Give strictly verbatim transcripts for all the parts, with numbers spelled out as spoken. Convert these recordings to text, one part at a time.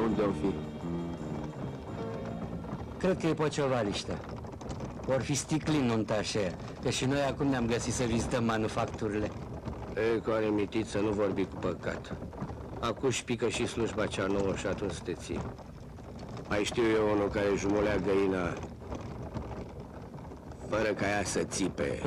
unde-o fi? Cred că e Pociovaliștea. Or fi sticlin nunta așa, că și noi acum ne-am găsit să vizităm manufacturile. Ei, cu anemitit să nu vorbi cu păcat. Acuși pică și slujba cea nouă și atunci te ții. Mai știu eu unul care jumulea găina fără ca ea să țipe.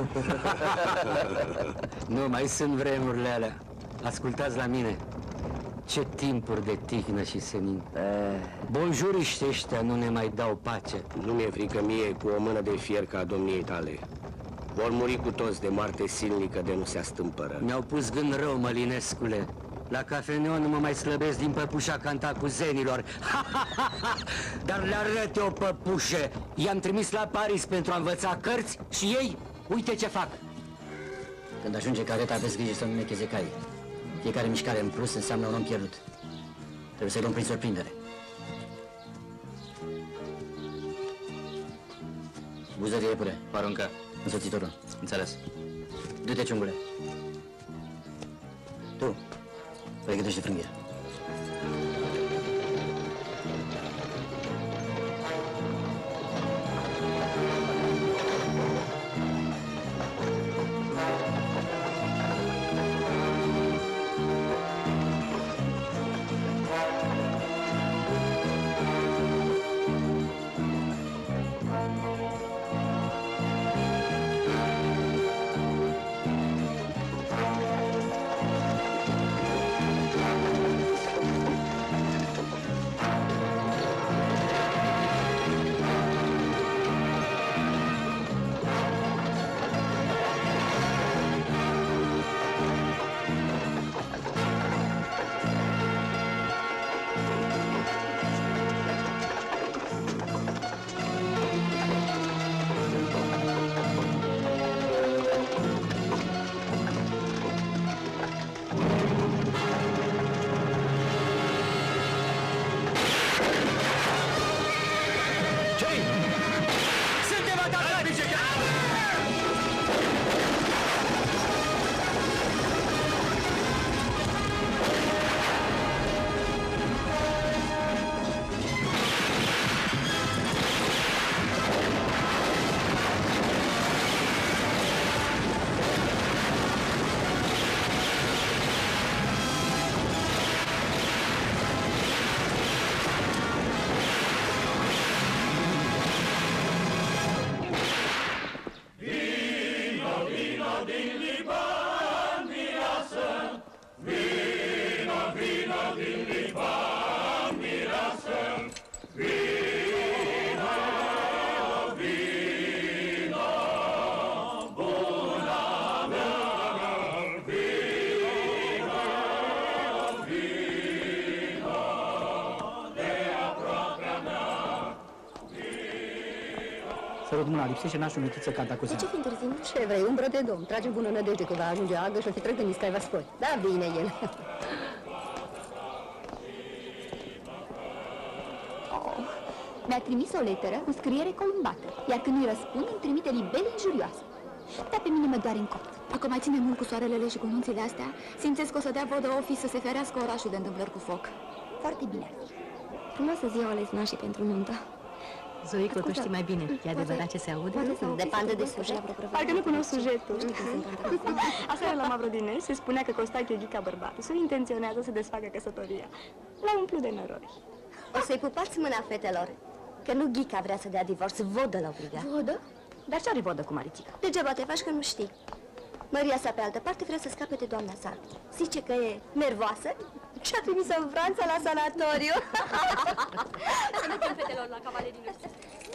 Nu, mai sunt vremurile alea. Ascultați la mine. Ce timpuri de tihnă și senin. Bonjuriști ăștia nu ne mai dau pace. Nu mi-e frică mie cu o mână de fier ca a domniei tale. Vor muri cu toți de moarte silnică de nu se astâmpără. Mi-au pus gând rău, Mălinescule. La cafeneu nu mă mai slăbesc din păpușa cantacuzenilor. Dar le arăt eu păpușe. I-am trimis la Paris pentru a învăța cărți și ei, uite ce fac. Când ajunge careta, aveți grijă să nu necheze cai. Fiecare mișcare în plus înseamnă un om pierdut. Trebuie să-i luăm prin surprindere. Buză de iepure. Aruncă. Însoțitorul. Înțeles. Du-te, ciungule. Tu, pregătește frânghia. Sărut mâna, lipsește nașul metiță cantacuzen. De ce fi întârzi? Ce vrei? Umbră de domn. Trage bună nădejde că va ajunge agă și o fi trăgând niscai va spori. Da, bine el. Oh, mi-a trimis o leteră cu scriere columbată, iar când îi răspund, îmi trimite libele injurioase. Dar pe mine mă doare în cot. Dacă mai ține mult cu soarelele și cu nunțile astea, simțesc că o să dea vodă office să se ferească orașul de întâmplări cu foc. Foarte bine ar fi. Frumoasă ziua ales nașii pentru nuntă. Zoico, tu știi mai bine. E adevărat ce se aude? Depinde de sujet. Parcă nu cunosc sujetul. Aseară la Mavrodine se spunea că Costache Ghica bărbatul intenționează să desfacă căsătoria. L-a umplut de noroi. O să-i pupați mâna, fetelor, că nu Ghica vrea să dea divorț, Vodă l-a obligat. Vodă? Dar ce are Vodă cu Marițica? Degeaba te faci că nu știi. Maria sa, pe altă parte, vrea să scape de doamna sa. Zice că e nervoasă și a trimis-o în Franța la sanatoriu. Să mergem, fetelor, la cavalerii noștri.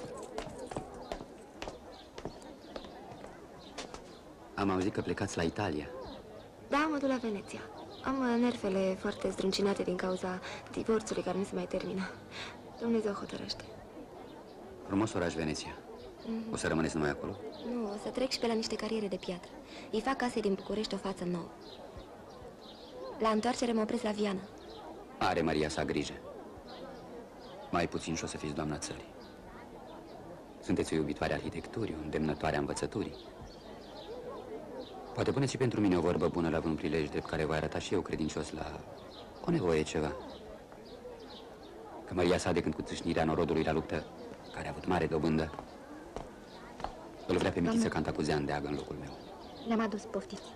Am auzit că plecați la Italia. Da, mă duc la Veneția. Am nervele foarte zdruncinate din cauza divorțului care nu se mai termină. Dumnezeu hotărăște. Frumos oraș Veneția. O să rămâneți numai acolo? Nu, o să trec și pe la niște cariere de piatră. Îi fac case din București o față nouă. La întoarcere mă opresc la Viana. Are Maria sa grijă. Mai puțin și o să fiți doamna țării. Sunteți o iubitoare arhitecturii, o îndemnătoare a învățăturii. Poate puneți și pentru mine o vorbă bună la vreun prilej de care voi arăta și eu credincios la o nevoie ceva. că Maria sa, de când cu țâșnirea norodului la luptă, care a avut mare dobândă, îl vrea pe Mitiță Cantacuzean de agă în locul meu. Le-am adus, poftiți.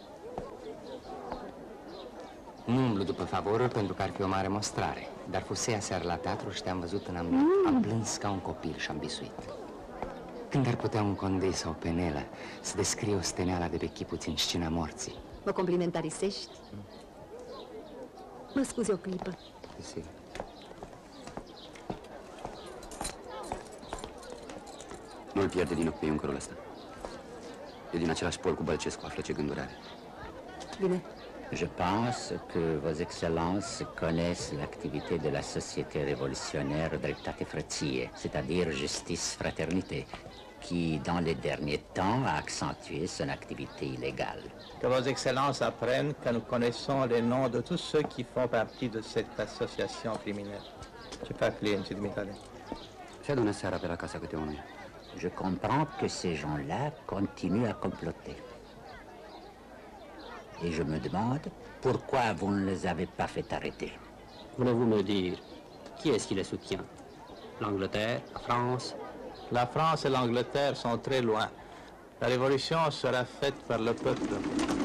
Nu umblu după favoruri pentru că ar fi o mare mostrare, dar fusei aseară la teatru și te-am văzut în amnat. Mm. Am plâns ca un copil și am bisuit. Când ar putea un Condei sau o Penelă să descrie o steneală de pe chipuți în scena morții? Mă complementarisești? Mm. Mă scuzi o clipă. Desigur. Nu-l pierde din ochi pe iuncărul ăsta. E din același pol cu Bălcescu, află ce gânduri are. Bine. Je pense que vos excellences connaissent l'activité de la Société révolutionnaire Dreptate Frăție, c'est-à-dire Justice Fraternité, qui, dans les derniers temps, a accentué son activité illégale. Que vos excellences apprennent que nous connaissons les noms de tous ceux qui font partie de cette association criminelle. Ce fac clienții dumitale? Se adună seara pe la casa câte unul. Je comprends que ces gens-là continuent à comploter. Et je me demande pourquoi vous ne les avez pas fait arrêter. Voulez-vous me dire qui est-ce qui les soutient? L'Angleterre, la France? La France et l'Angleterre sont très loin. La révolution sera faite par le peuple.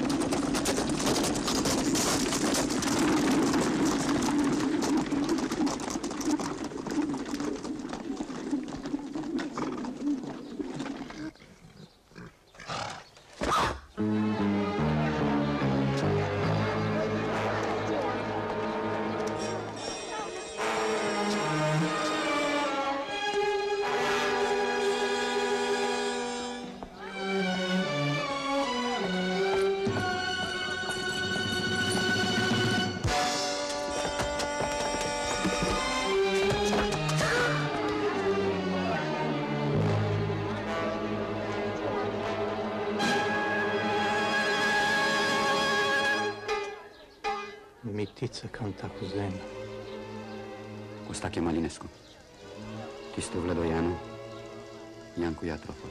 Mitiță Cantacuzean. Costache Malinescu, Tistu Vlădoianu, Iancu Iatropo.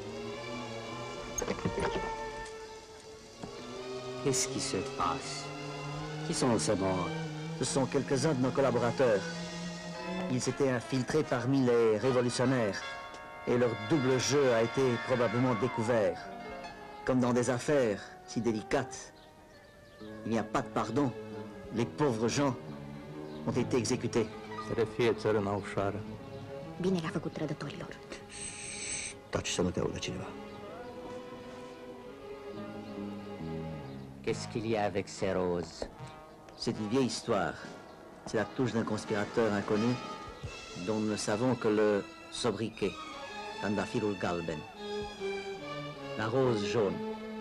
Qu'est-ce qui se passe? Qui sont ces morts? Ce sont quelques-uns de nos collaborateurs. Ils s'étaient infiltrés parmi les révolutionnaires et leur double jeu a été probablement découvert. Comme dans des affaires si délicates, il n'y a pas de pardon. Les pauvres gens ont été exécutés. Să le fie țărâna ușoară. Bine le-a făcut trădătorilor. Taci să nu te audă cineva. Qu'est-ce qu'il y a avec ces roses? C'est une vieille histoire. C'est la touche d'un conspirateur inconnu dont nous ne savons que le sobriquet, Trandafirul Galben. La rose jaune.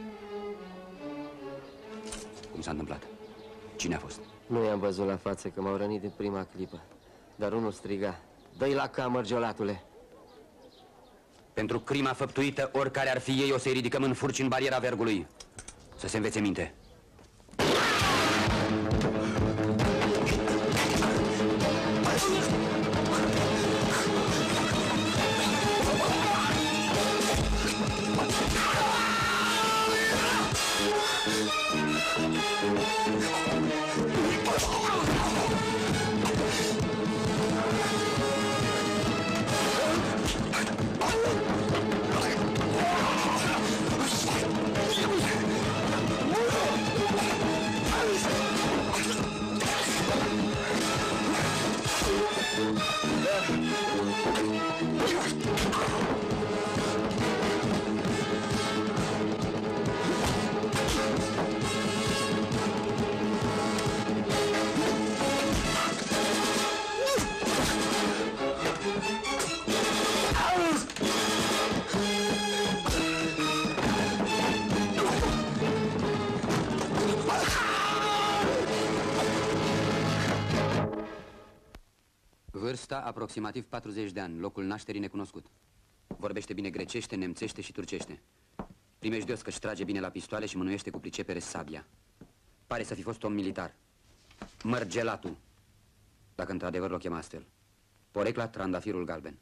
Cum s-a întâmplat? Cine a fost? Nu i-am văzut la față, că m-au rănit din prima clipă. Dar unul striga: dă-i la camăr, giolatule! Pentru crima făptuită, oricare ar fi ei, o să-i ridicăm în furci în bariera Vergului. Să se învețe minte. Vârsta aproximativ patruzeci de ani, locul nașterii necunoscut. Vorbește bine grecește, nemțește și turcește. Primejdios că își trage bine la pistoale și mânuiește cu pricepere sabia. Pare să fi fost om militar. Mărgelatu, dacă într-adevăr l-o chema astfel. Porecla Trandafirul Galben.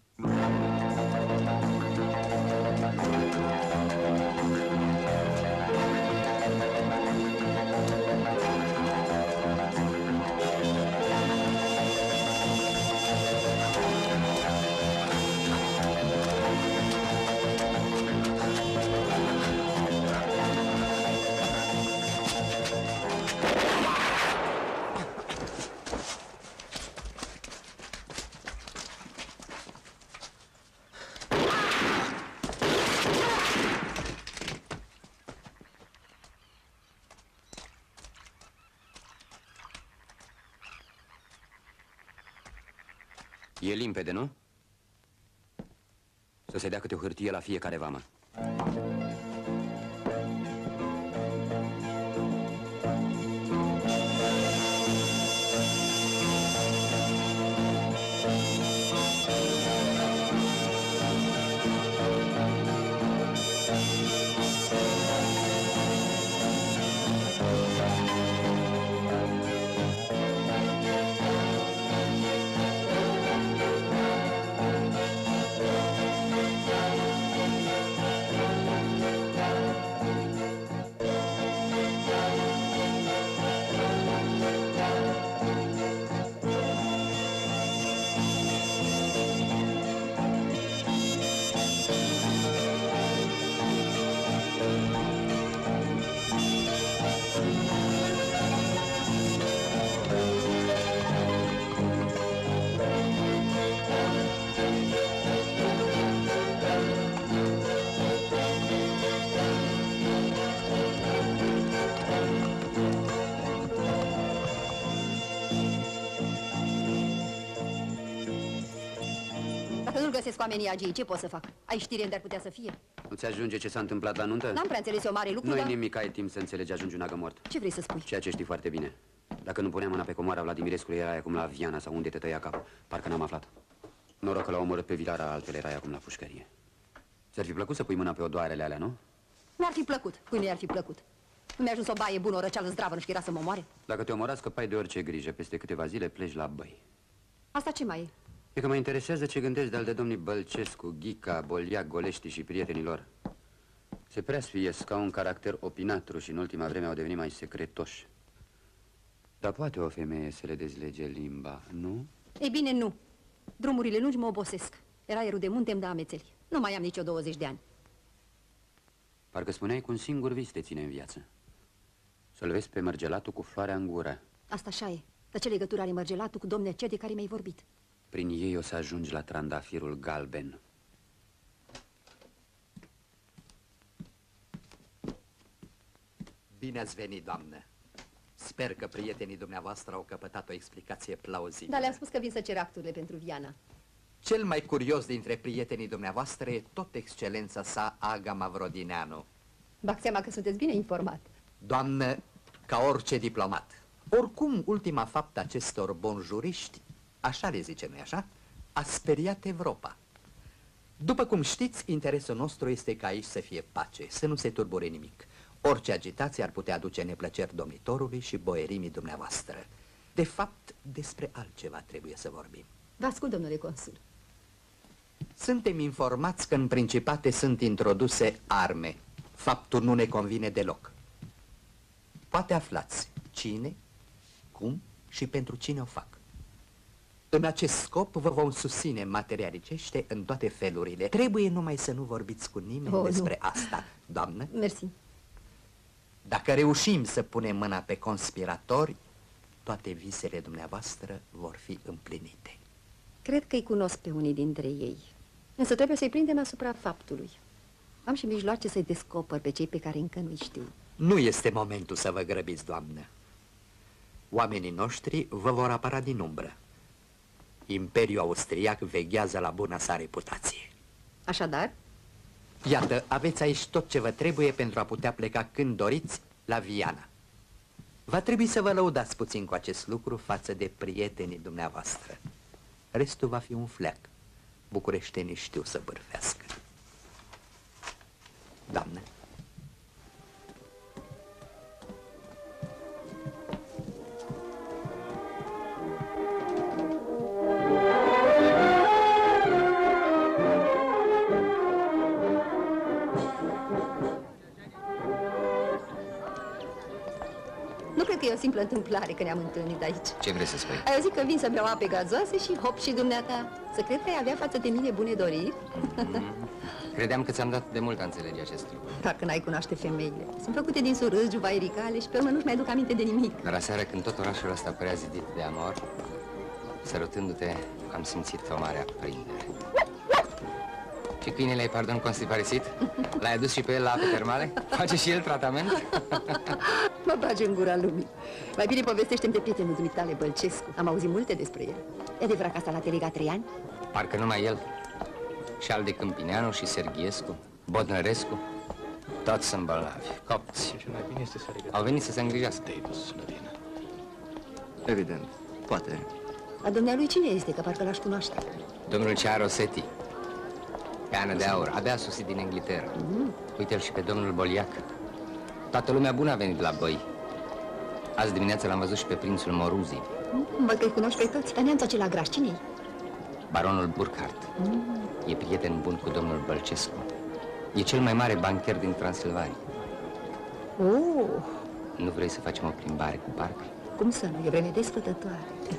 E limpede, nu? Să se dea câte o hârtie la fiecare vamă. Găsesc oamenii agii, ce pot să fac? Ai știre unde ar putea să fie? Nu-ți ajunge ce s-a întâmplat la nuntă? N-am prea înțeles o mare lucru, Nu-i dar... nimic, ai timp să înțelegi, ajungi un agă mort. Ce vrei să spui? Ceea ce știi foarte bine. Dacă nu puneam mâna pe comoara Vladimirescului, erai acum la Viana sau unde te tăia capul. Parcă n-am aflat. Noroc că l-au omorât pe Vilara, altele erai acum la pușcărie. Ți-ar fi plăcut să pui mâna pe odoarele alea, nu? Mi-ar fi plăcut. Cui nu i-ar fi plăcut? Nu mi-a ajuns o baie bună, o răceală zdravă, nu știu că era să mă moare? Dacă te omorați, scăpai de orice grijă. Peste câteva zile pleci la băi. Asta ce mai e? E că mă interesează ce gândesc de-al de domnii Bălcescu, Ghica, Boliac, Golești și prietenilor. Se preasfiiesc ca un caracter opinatru și în ultima vreme au devenit mai secretoși. Dar poate o femeie să le dezlege limba, nu? Ei bine, nu. Drumurile lungi mă obosesc. Eraierul de munte îmi dă amețeli. Nu mai am nicio douăzeci de ani. Parcă spuneai că un singur vis te ține în viață. Să-l vezi pe mărgelatul cu floarea în gură. Asta așa e. Dar ce legătură are mărgelatul cu domnul Cer de care mi-ai vorbit? Prin ei o să ajungi la trandafirul galben. Bine ați venit, doamnă. Sper că prietenii dumneavoastră au căpătat o explicație plauzibilă. Dar le-am spus că vin să cer acturile pentru Viana. Cel mai curios dintre prietenii dumneavoastră e tot excelența sa, Aga Mavrodineanu. Bag seama că sunteți bine informat. Doamnă, ca orice diplomat. Oricum, ultima faptă acestor bonjuriști, așa le zice, nu-i așa? A speriat Europa. După cum știți, interesul nostru este ca aici să fie pace, să nu se turbure nimic. Orice agitație ar putea aduce neplăceri domnitorului și boierimii dumneavoastră. De fapt, despre altceva trebuie să vorbim. Vă ascult, domnule consul. Suntem informați că în Principate sunt introduse arme. Faptul nu ne convine deloc. Poate aflați cine, cum și pentru cine o fac. În acest scop vă vom susține materialicește în toate felurile. Trebuie numai să nu vorbiți cu nimeni oh, despre nu. asta, doamnă. Mersi. Dacă reușim să punem mâna pe conspiratori, toate visele dumneavoastră vor fi împlinite. Cred că îi cunosc pe unii dintre ei. Însă trebuie să-i prindem asupra faptului. Am și mijloace să-i descoper pe cei pe care încă nu-i știu. Nu este momentul să vă grăbiți, doamnă. Oamenii noștri vă vor apăra din umbră. Imperiul austriac veghează la buna sa reputație. Așadar? Iată, aveți aici tot ce vă trebuie pentru a putea pleca când doriți la Viana. Va trebui să vă lăudați puțin cu acest lucru față de prietenii dumneavoastră. Restul va fi un fleac. Bucureștenii știu să bârfească. Doamnă. E o simplă întâmplare că ne-am întâlnit aici. Ce vrei să spui? Ai auzit că vin să beau ape gazoase și hop și dumneata. Să cred că ai avea față de mine bune doriri? Mm-hmm. Credeam că ți-am dat de mult a înțelege acest lucru. Parcă n-ai cunoaște femeile. Sunt făcute din surâs, juvairicale și pe urmă nu-și mai aduc aminte de nimic. Dar aseară, când tot orașul ăsta părea zidit de amor, sărutându-te, am simțit o mare aprindere. Și câinele ai, pardon, constiparesit? L-ai adus și pe el la ape termale? Face și el tratament? Mă bage în gura lumii. Mai bine povestește-mi de prietenul dumitale, Bălcescu. Am auzit multe despre el. E adevărat că asta l-a delegat trei ani? Parcă numai el. Și al de Câmpineanu și Serghiescu, Bodnărescu. Toți sunt bolnavi, copți. Și cel mai bine este să Au venit să se îngrijească. Davis la Viena. Evident, poate. A dumnealui cine este, că parcă l-aș cunoaște? Domnul Cearosetti. Pe Ană de Aur, abia a sosit din Inglaterra. Mm. Uite-l și pe domnul Boliac. Toată lumea bună a venit la băi. Azi dimineața l-am văzut și pe prințul Moruzi. Mm, văd că-i cunoști pe toți. Dar neamțul acela graș, cine-i? Baronul Burkhardt. Mm. E prieten bun cu domnul Bălcescu. E cel mai mare bancher din Transilvania. Oh. Nu vrei să facem o plimbare cu parc? Cum să nu? E vreme desfătătoare.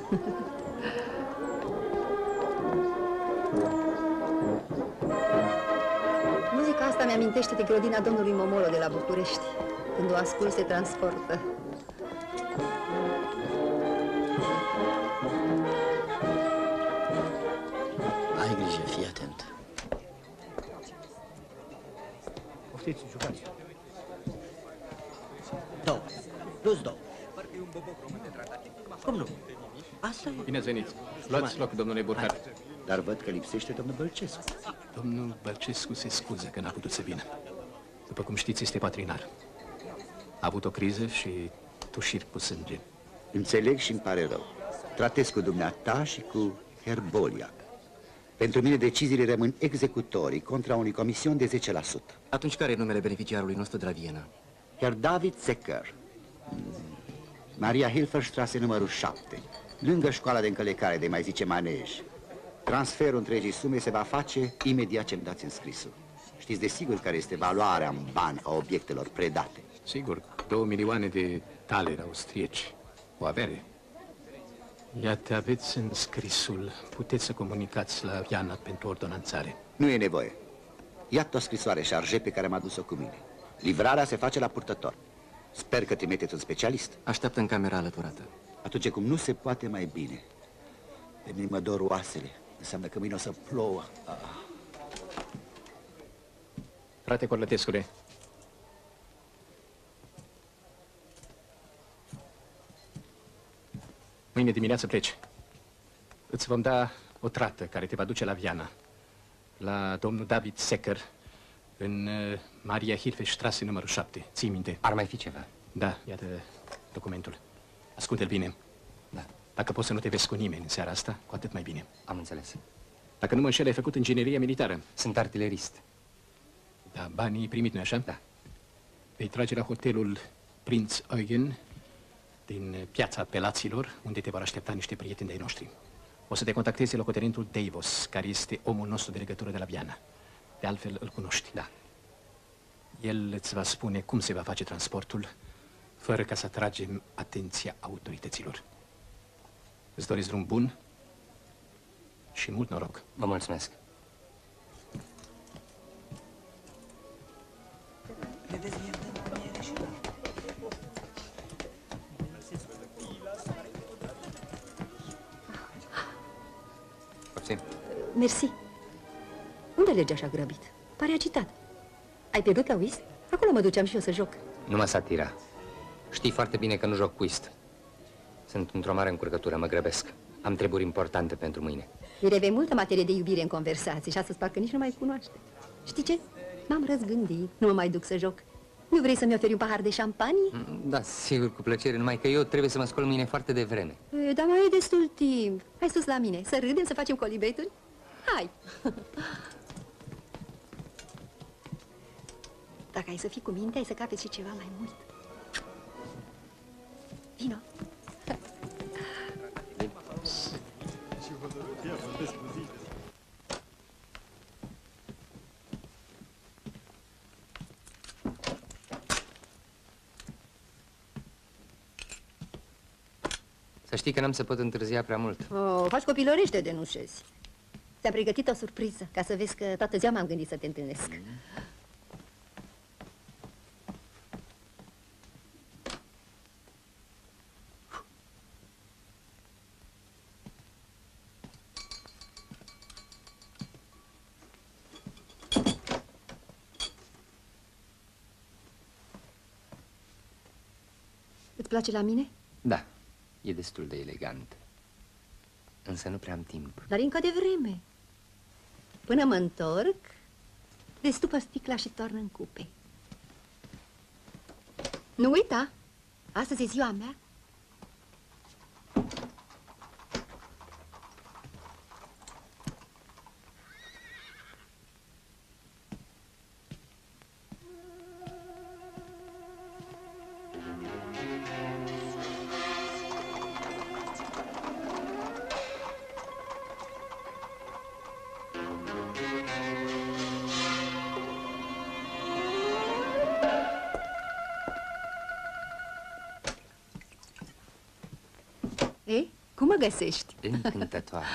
Muzica asta mi-amintește de grădina domnului Momolo de la București. Când o ascult, se transportă. Ai grijă, fii atent. Poftiți, jucați. Două. Plus două. Cum nu? Asta e. Bine ați venit. Luați loc, domnule Burkhardt. Dar văd că lipsește domnul Bălcescu. Domnul Bălcescu se scuză că n-a putut să vină. După cum știți, este patrinar. A avut o criză și tușiri cu sânge. Înțeleg și îmi pare rău. Tratez cu dumneata și cu Herr Boliac. Pentru mine deciziile rămân executorii contra unui comision de zece la sută. Atunci care e numele beneficiarului nostru de la Viena? Herr David Secker. Maria Hilferstrasse numărul șapte. Lângă școala de încălecare, de mai zice manej. Transferul întregii sume se va face imediat ce-mi dați înscrisul. Știți de sigur care este valoarea în bani a obiectelor predate. Sigur, două milioane de taleri austrieci. O avere. Iată, aveți înscrisul. Puteți să comunicați la Viana pentru ordonanțare. Nu e nevoie. Iată o scrisoare șarge pe care am adus-o cu mine. Livrarea se face la purtător. Sper că trimiteți un specialist. Așteaptă în camera alăturată. Atunci cum nu se poate mai bine. Pe mine mă dor oasele. Înseamnă că mâine o să plouă. Ah. Frate Corlătescule, mâine dimineață pleci. Îți vom da o trată care te va duce la Viana, la domnul David Secker, în uh, Maria Hilfestrasse numărul șapte. Ții minte? Ar mai fi ceva? Da, iată documentul. Ascultă-l bine. Da. Dacă poți să nu te vezi cu nimeni în seara asta, cu atât mai bine. Am înțeles. Dacă nu mă înșel, ai făcut inginerie militară. Sunt artilerist. Da, banii primit, nu-i așa? Da. Vei trage la hotelul Prinz Eugen din piața Pelaților, unde te vor aștepta niște prieteni de-ai noștri. O să te contacteze locotenentul Davos, care este omul nostru de legătură de la Viana. De altfel, îl cunoști. Da. El îți va spune cum se va face transportul, fără ca să atragem atenția autorităților. Îți doresc drum bun și mult noroc. Vă mulțumesc. Mersi. Unde mergi așa grăbit? Pare agitat. Ai pierdut la whist? Acolo mă duceam și eu să joc. Nu mă satira. Știi foarte bine că nu joc whist. Sunt într-o mare încurcătură, mă grăbesc. Am treburi importante pentru mâine. Îi vei multă materie de iubire în conversații și astăzi parcă nici nu mai cunoaște. Știi ce? M-am răzgândit, nu mă mai duc să joc. Nu vrei să-mi oferi un pahar de șampanie? Da, sigur, cu plăcere, numai că eu trebuie să mă scol mâine foarte devreme. E, dar mai e destul timp. Hai sus la mine, să râdem, să facem colibeturi? Hai! Dacă ai să fii cu minte, ai să capeți și ceva mai mult. Vino! Să știi că n-am să pot întârzia prea mult. Oh, faci copilărește de nușezi. Ți-am pregătit o surpriză, ca să vezi că toată ziua m-am gândit să te întâlnesc. Mm. Îți place la mine? Da, e destul de elegant. Însă nu prea am timp. Dar încă de vreme. Până mă întorc, destupă sticla și toarnă în cupe. Nu uita, astăzi e ziua mea. Ei, cum mă găsești? Încântătoare.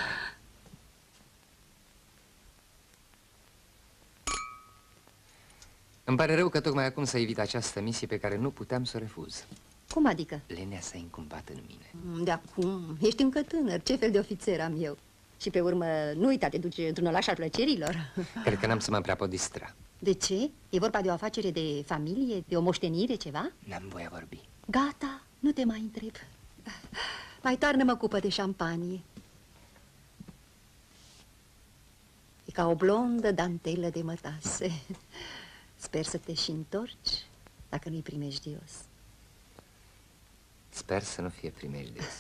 Îmi pare rău că tocmai acum să evit această misie pe care nu puteam să o refuz. Cum adică? Lenea s-a încumpat în mine. De acum, ești încă tânăr, ce fel de ofițer am eu? Și pe urmă, nu uita, te duci într-un oraș al plăcerilor. Cred că n-am să mă prea pot distra. De ce? E vorba de o afacere de familie, de o moștenire, ceva? N-am voie a vorbi. Gata, nu te mai întreb. Mai toarnă-mă cupă de șampanie. E ca o blondă dantelă de mătase. Sper să te și întorci, dacă nu-i primejdios. Sper să nu fie primejdios.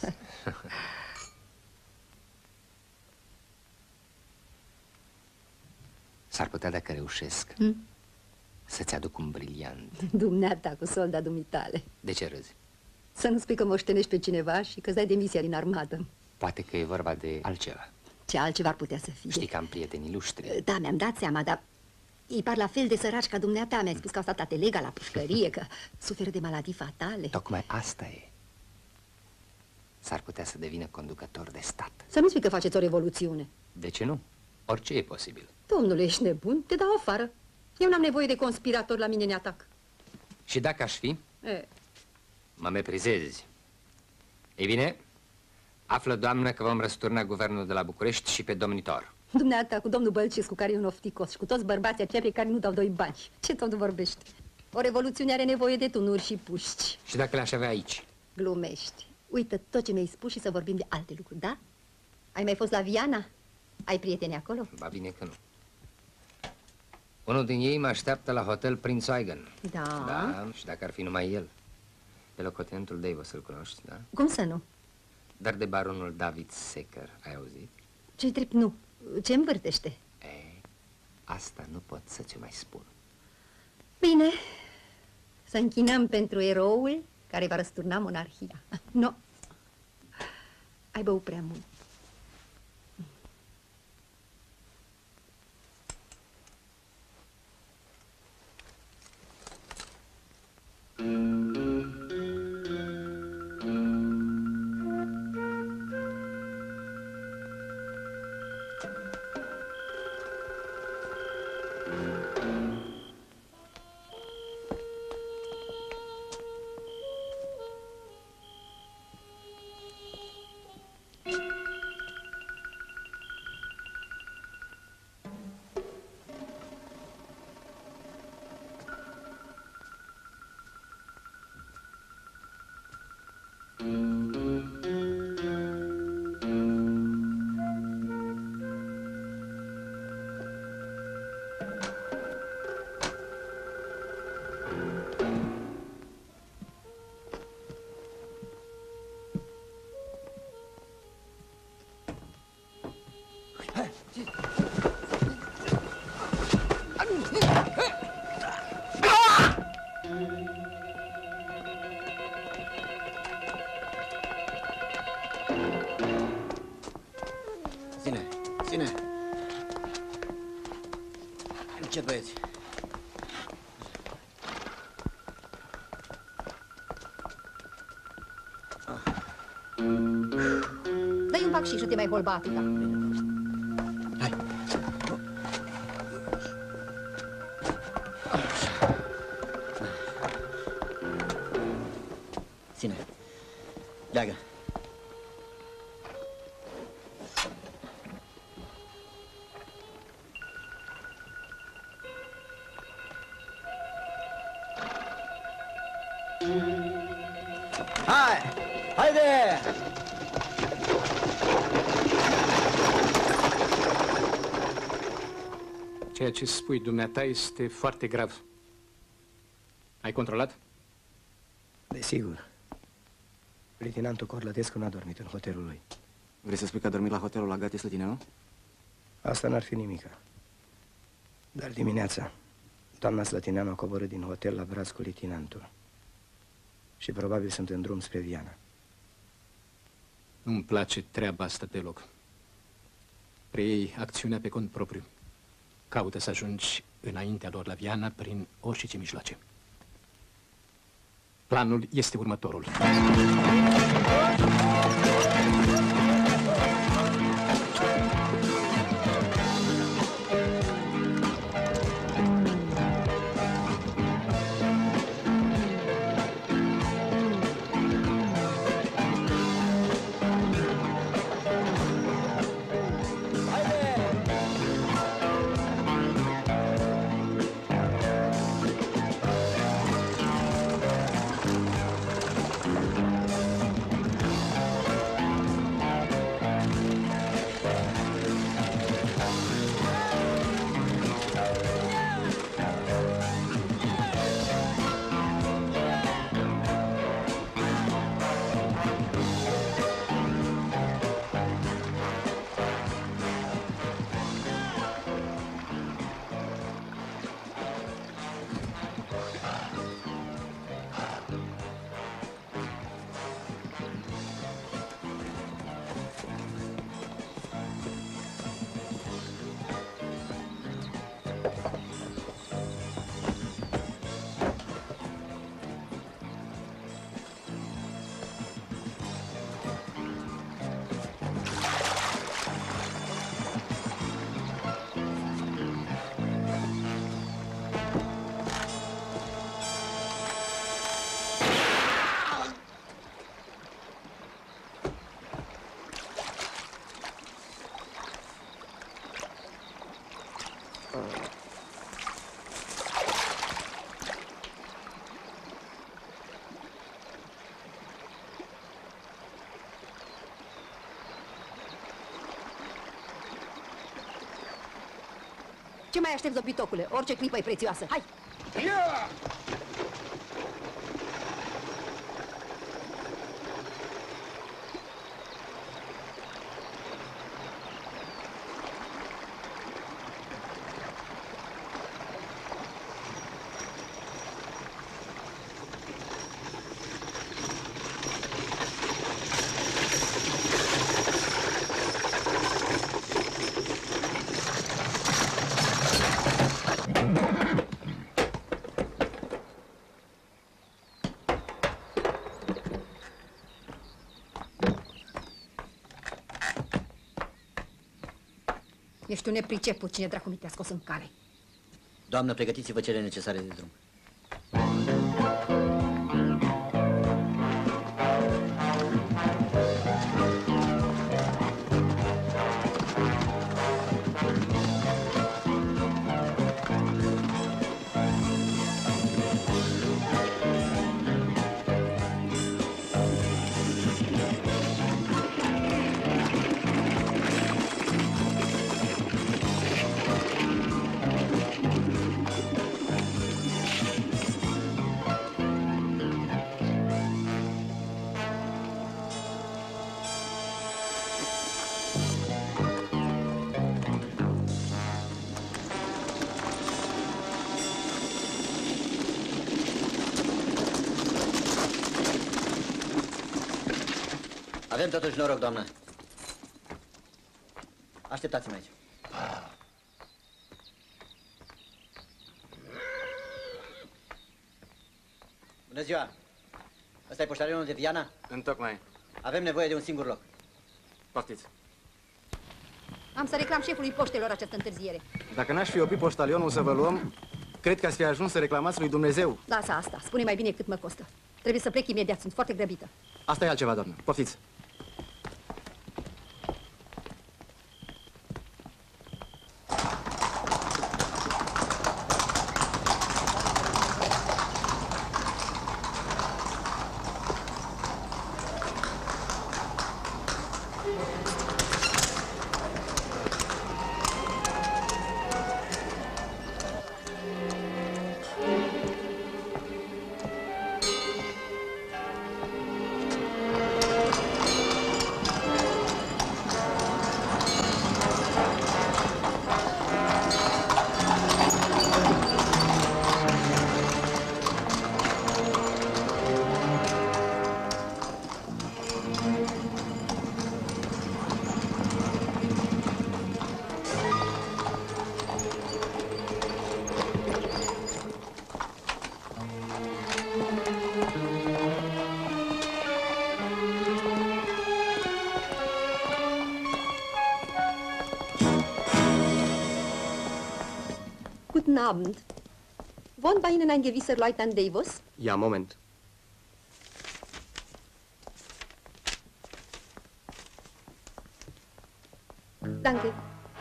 S-ar putea, dacă reușesc, Hmm? să-ți aduc un briliant. Dumneata cu solda dumitale. De ce râzi? Să nu spui că moștenești pe cineva și că-ți dai demisia din armată. Poate că e vorba de altceva. Ce altceva ar putea să fie? Știi că am prieteni ilustri. Da, mi-am dat seama, dar ei par la fel de săraci ca dumneata. Mi-ai spus că au stat la telega, la pușcărie, că suferă de maladii fatale. Tocmai asta e. S-ar putea să devină conducător de stat. Să nu spui că faceți o revoluțiune. De ce nu? Orice e posibil. Domnule, ești nebun? Te dau afară. Eu n-am nevoie de conspirator la mine în atac. Și dacă aș fi, E, mă meprizezi. Ei bine, află, doamnă, că vom răsturna guvernul de la București și pe domnitor. dumneata cu domnul Bălcescu, care e un ofticos, și cu toți bărbații aceia pe care nu dau doi bani. Ce tot vorbești? O revoluțiune are nevoie de tunuri și puști. Și dacă le-aș avea aici? Glumești. Uită tot ce mi-ai spus și să vorbim de alte lucruri, da? Ai mai fost la Viana? Ai prieteni acolo? Ba bine că nu. Unul din ei mă așteaptă la hotel Prince Eugen. Da. Da, și dacă ar fi numai el. Pe locotenentul Davos îl cunoști, da? Cum să nu? Dar de baronul David Secker, ai auzit? Ce-i drept nu? Ce învârtește? E, asta nu pot să ți mai spun. Bine, să închinăm pentru eroul care va răsturna monarhia. Nu. Ai băut prea mult. Ține, ține. Începeți. Dă-i un bacșiș, nu te mai holba atâta. Hai. Ține. Leagă. Hai! Haide! Ceea ce spui dumneata este foarte grav. Ai controlat? Desigur. Leitenantul Corlătescu n-a dormit în hotelul lui. Vrei să spui că a dormit la hotelul la Gati Slătineanu? Asta n-ar fi nimica. Dar dimineața, doamna Slătineanu a coborât din hotel la braț cu leitenantul. Și probabil sunt în drum spre Viana. Nu-mi place treaba asta deloc. Preiei acțiunea pe cont propriu. Caută să ajungi înaintea lor la Viana prin orice mijloace. Planul este următorul. Ce mai aștepți, zopitocule? Orice clipă e prețioasă. Hai! Yeah! Ești un nepriceput, cine dracu mi te-a scos în cale. Doamnă, pregătiți-vă cele necesare de drum. Avem totuși noroc, doamnă. Așteptați-mă aici. Bună ziua! Ăsta e poștalionul de Viana? Întocmai. Avem nevoie de un singur loc. Poftiți. Am să reclam șefului poștelor această întârziere. Dacă n-aș fi oprit poștalionul să vă luăm, cred că ați fi ajuns să reclamați lui Dumnezeu. Lasă asta. Spune mai bine cât mă costă. Trebuie să plec imediat. Sunt foarte grăbită. Asta e altceva, doamnă. Poftiți. Guten Abend. Wohnt bei Ihnen ein gewisser Leutnant Davos? Ja, Moment. Danke.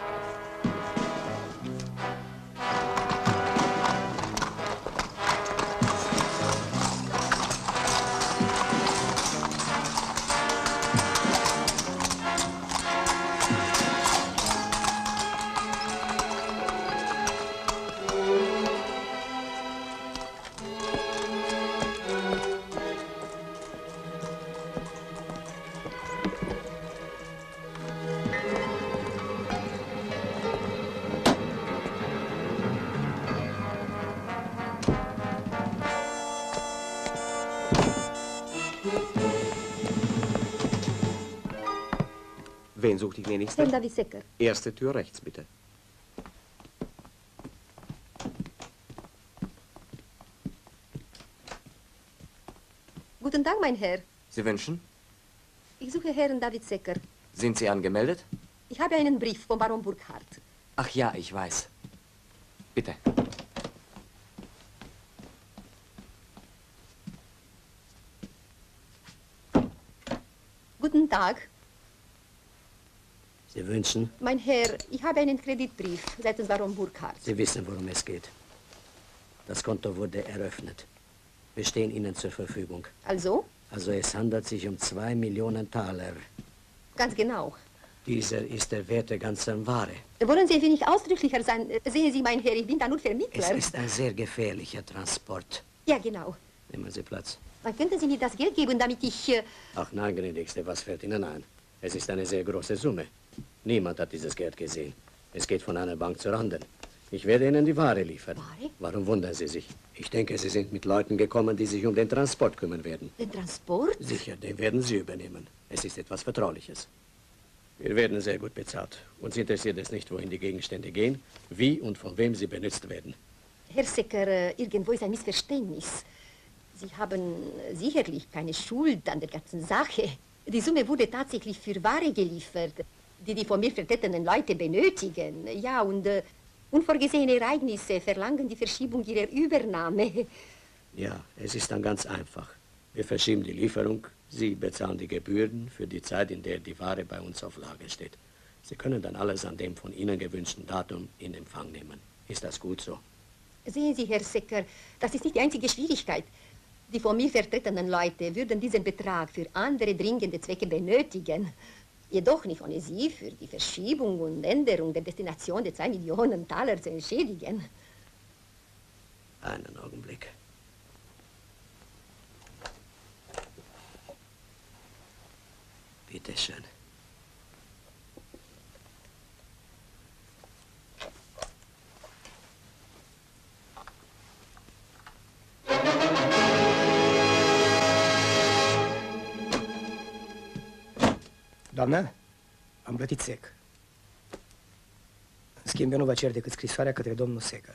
Wen sucht die gnädigste? Herrn David Secker. Erste Tür rechts, bitte. Guten Tag, mein Herr. Sie wünschen? Ich suche Herrn David Secker. Sind Sie angemeldet? Ich habe einen Brief von Baron Burkhardt. Ach ja, ich weiß. Bitte. Guten Tag. Sie wünschen? Mein Herr, ich habe einen Kreditbrief seitens Baron Burkhardt. Sie wissen, worum es geht. Das Konto wurde eröffnet. Wir stehen Ihnen zur Verfügung. Also? Also es handelt sich um zwei Millionen Taler. Ganz genau. Dieser ist der Wert der ganzen Ware. Wollen Sie ein wenig ausdrücklicher sein? Sehen Sie, mein Herr, ich bin da nur Vermittler. Es ist ein sehr gefährlicher Transport. Ja, genau. Nehmen Sie Platz. Dann könnten Sie mir das Geld geben, damit ich... Äh... Ach nein, gnädigste, was fällt Ihnen ein? Es ist eine sehr große Summe. Niemand hat dieses Geld gesehen. Es geht von einer Bank zur anderen. Ich werde Ihnen die Ware liefern. Ware? Warum wundern Sie sich? Ich denke, Sie sind mit Leuten gekommen, die sich um den Transport kümmern werden. Den Transport? Sicher, den werden Sie übernehmen. Es ist etwas Vertrauliches. Wir werden sehr gut bezahlt. Uns interessiert es nicht, wohin die Gegenstände gehen, wie und von wem sie benutzt werden. Herr Secker, äh, irgendwo ist ein Missverständnis. Sie haben sicherlich keine Schuld an der ganzen Sache. Die Summe wurde tatsächlich für Ware geliefert, die die von mir vertretenen Leute benötigen. Ja, und äh, unvorgesehene Ereignisse verlangen die Verschiebung ihrer Übernahme. Ja, es ist dann ganz einfach. Wir verschieben die Lieferung, Sie bezahlen die Gebühren für die Zeit, in der die Ware bei uns auf Lager steht. Sie können dann alles an dem von Ihnen gewünschten Datum in Empfang nehmen. Ist das gut so? Sehen Sie, Herr Secker, das ist nicht die einzige Schwierigkeit. Die von mir vertretenen Leute würden diesen Betrag für andere dringende Zwecke benötigen. Jedoch nicht ohne Sie für die Verschiebung und Änderung der Destination der zwei Millionen Taler zu entschädigen. Einen Augenblick. Bitte schön. Doamnă, am plătit sec. În schimb, eu nu vă cer decât scrisoarea către domnul Secker.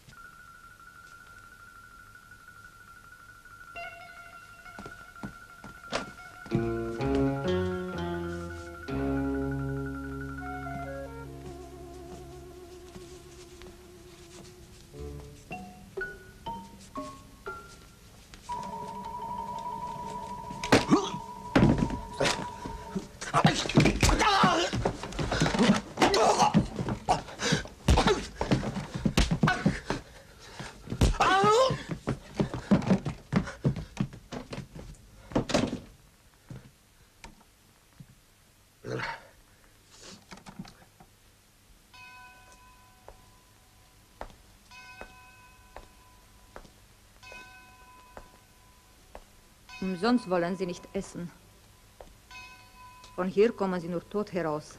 Umsonst wollen sie nicht essen. Von hier kommen sie nur tot heraus.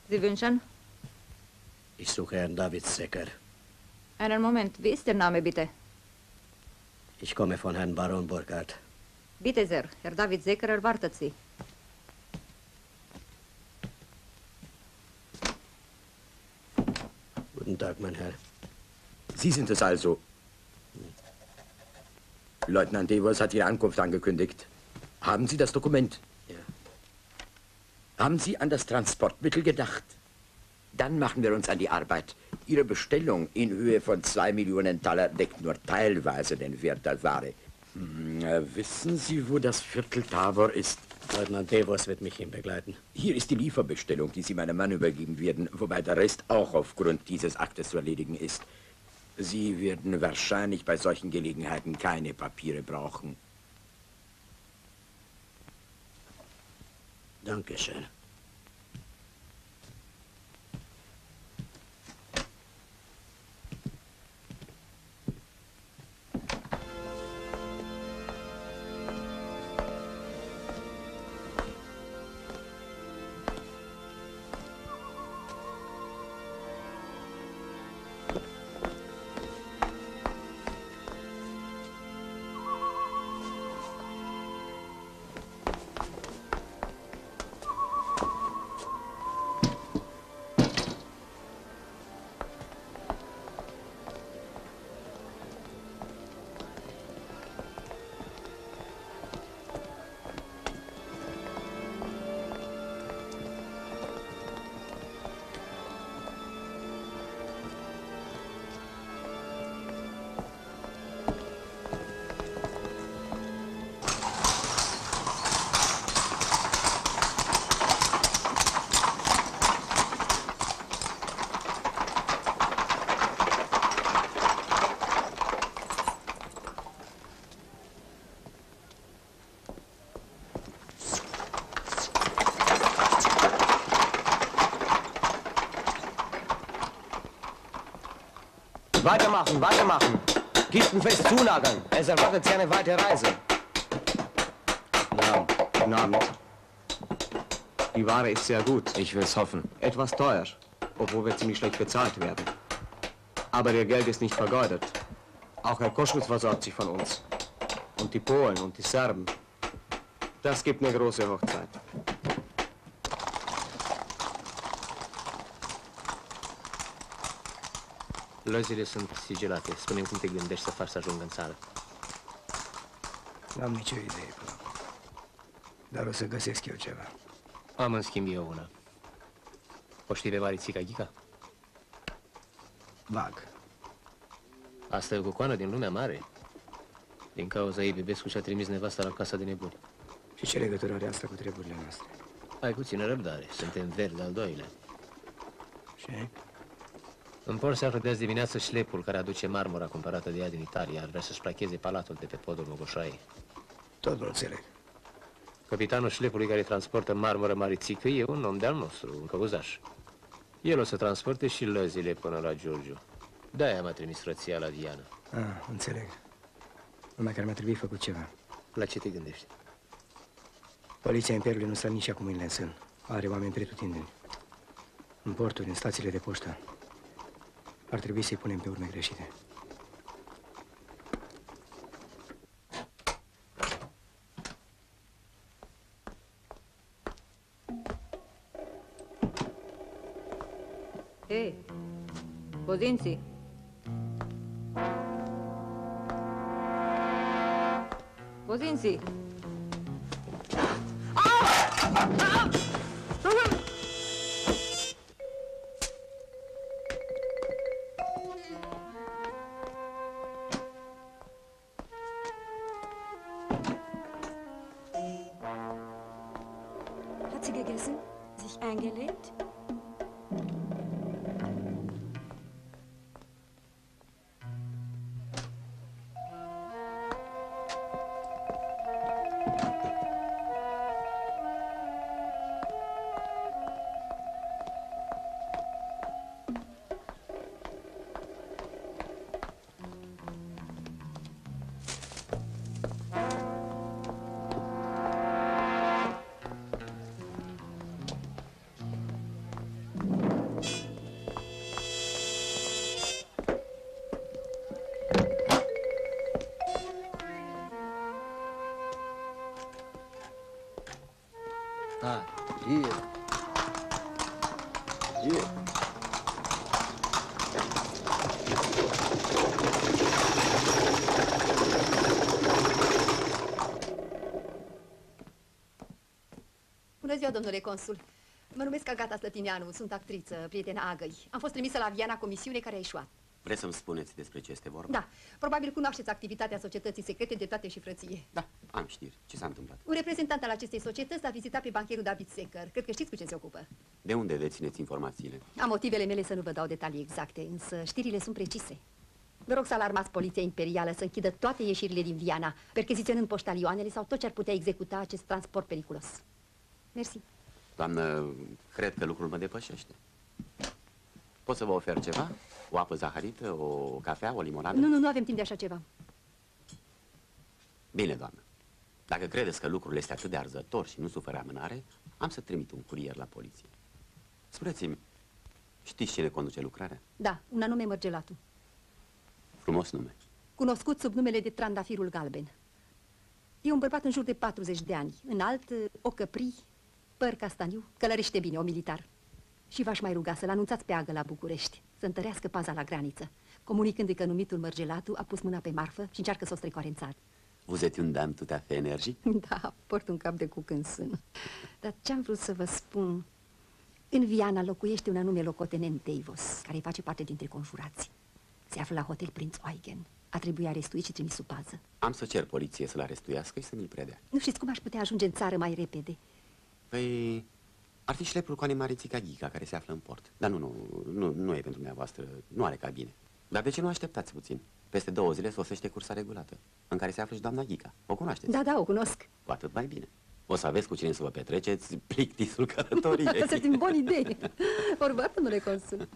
Sie wünschen? Ich suche Herrn David Secker. Einen Moment, wie ist der Name bitte? Ich komme von Herrn Baron Burkhardt. Bitte sehr, Herr David Secker erwartet Sie. Guten Tag, mein Herr. Sie sind es also. Leutnant Devos hat Ihre Ankunft angekündigt. Haben Sie das Dokument? Ja. Haben Sie an das Transportmittel gedacht? Dann machen wir uns an die Arbeit. Ihre Bestellung in Höhe von zwei Millionen Dollar deckt nur teilweise den Wert der Ware. Hm, äh, wissen Sie, wo das Viertel Tavor ist? Leutnant Devos wird mich hin begleiten. Hier ist die Lieferbestellung, die Sie meinem Mann übergeben werden, wobei der Rest auch aufgrund dieses Aktes zu erledigen ist. Sie werden wahrscheinlich bei solchen Gelegenheiten keine Papiere brauchen. Dankeschön. Weitermachen, weitermachen. Kisten fest zunagern. Es erwartet Sie eine weite Reise. Na, guten Abend. Die Ware ist sehr gut. Ich will's hoffen. Etwas teuer, obwohl wir ziemlich schlecht bezahlt werden. Aber Ihr Geld ist nicht vergeudet. Auch Herr Koschwitz versorgt sich von uns. Und die Polen und die Serben. Das gibt eine große Hochzeit. Lăzile sunt sigilate. Spune-mi cum te gândești să faci să ajungă în țară. N-am nicio idee, Plo. Dar o să găsesc eu ceva. Am în schimb eu una. O știi pe Marițica Ghica? Vag. Asta e o cucoană din lumea mare. Din cauza ei, Bebescu și-a trimis nevasta la casa de nebuni. Și ce legătură are asta cu treburile noastre? Ai puțină răbdare. Suntem veri de-al doilea. Și? În port se află de azi dimineață șlepul care aduce marmura cumpărată de ea din Italia. Ar vrea să-și placheze palatul de pe podul Mogoșoaiei. Tot nu înțeleg. Capitanul șlepului care transportă marmură Marițică e un om de-al nostru, un căuzaș. El o să transporte și lăzile până la Giurgiu. De-aia m-a trimis frăția la Diana. Ah, înțeleg. Numai că ar mai trebui făcut ceva. La ce te gândești? Poliția Imperiului nu stă nici acum mâinile în sân. Are oameni pretutindeni. În porturi, în stațiile de poștă. Ar trebui să-i punem pe urme greșite. Ei, Pozinții. Pozinții. Hat sie gegessen? Sich eingelegt? Hier. Bună ziua, domnule consul. Mă numesc Agata Slătineanu, sunt actriță, prietena Agăi. Am fost trimisă la Viana comisiune care a ieșuat. Vreți să-mi spuneți despre ce este vorba? Da, probabil cunoașteți activitatea societății secrete Dreptate și Frăție. Da, am știri. Ce s-a întâmplat? Un reprezentant al acestei societăți l-a vizitat pe bancherul David Secker. Cred că știți cu ce se ocupă. De unde dețineți informațiile? Am motivele mele să nu vă dau detalii exacte, însă știrile sunt precise. Vă rog să alarmați Poliția Imperială să închidă toate ieșirile din Viana, percheziționând poștalioanele sau tot ce ar putea executa acest transport periculos. Mersi. Doamnă, cred că lucrul mă depășește. Pot să vă ofer ceva? O apă zahărită, o cafea, o limonadă? Nu, nu, nu avem timp de așa ceva. Bine, doamnă. Dacă credeți că lucrul este atât de arzător și nu suferă amânare, am să trimit un curier la poliție. Spuneți-mi, știți cine conduce lucrarea? Da, un anume Mărgelatu. Frumos nume. Cunoscut sub numele de Trandafirul Galben. E un bărbat în jur de patruzeci de ani, înalt, ocăpri, păr castaniu, călărește bine, o militar. Și v-aș mai ruga să-l anunțați pe Agă la București, să întărească paza la graniță, comunicându-i că numitul Mărgelatu a pus mâna pe marfă și încearcă să o strecoare în țară. Vous êtes une dame tout à fait énergique? Da, port un cap de cuc în sân. Dar ce-am vrut să vă spun... În Viana locuiește un anume locotenent Davos, care face parte dintre conjurați. Se află la Hotel Prinț Eugen. A trebuit arestuit și trimis sub pază. Am să cer poliție să-l arestuiască și să mi-l predea. Nu știți cum aș putea ajunge în țară mai repede? Păi... ar fi șlepul cu animarițica Ghica, care se află în port. Dar nu, nu, nu, nu e pentru dumneavoastră, nu are cabine. Dar de ce nu așteptați puțin? Peste două zile sosește cursa regulată, în care se află și doamna Ghica. O cunoașteți? Da, da, o cunosc. Cu atât mai bine. O să aveți cu cine să vă petreceți plictisul călătoriei. Asta e o bună idee. Vorba, domnule consul.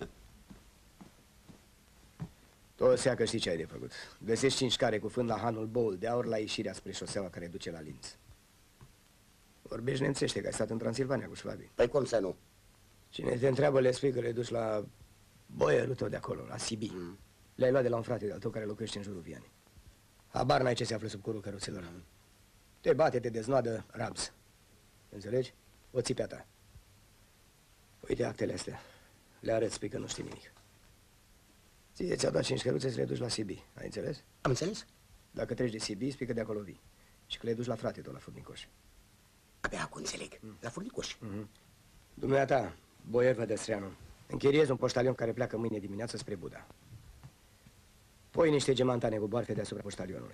Tu seacă știi ce ai de făcut. Găsești cinci care cu fân la hanul Bowl de aur la ieșirea spre șoseaua care duce la Linz. Vorbești nemțește, că ai stat în Transilvania cu șvabii. Păi cum să nu? Cine te întreabă, le spui că le duci la boierul tău de acolo, la Sibi. Mm. Le-ai luat de la un frate de-al tău care locuiește în jurul Vianei. Habar n-ai ce se află sub curul căruțelor. Mm. Te bate, te deznoadă, rabs. Înțelegi? O țipea ta. Uite actele astea. Le arăți, spui că nu știi nimic. Ție ți-au dat cinci căruțe să le duci la Sibi. Ai înțeles? Am înțeles. Dacă treci de Sibi, spui că de acolo vii. Și că le duci la frate tău, la Furnicoș. Abia acum înțeleg. Mm. La Furnicoș. Mm-hmm. Dumneata, boier Vădăstreanu, închiriezi un poștalion care pleacă mâine dimineață spre Buda. Pui niște gemantane cu boarfe deasupra poștalionului.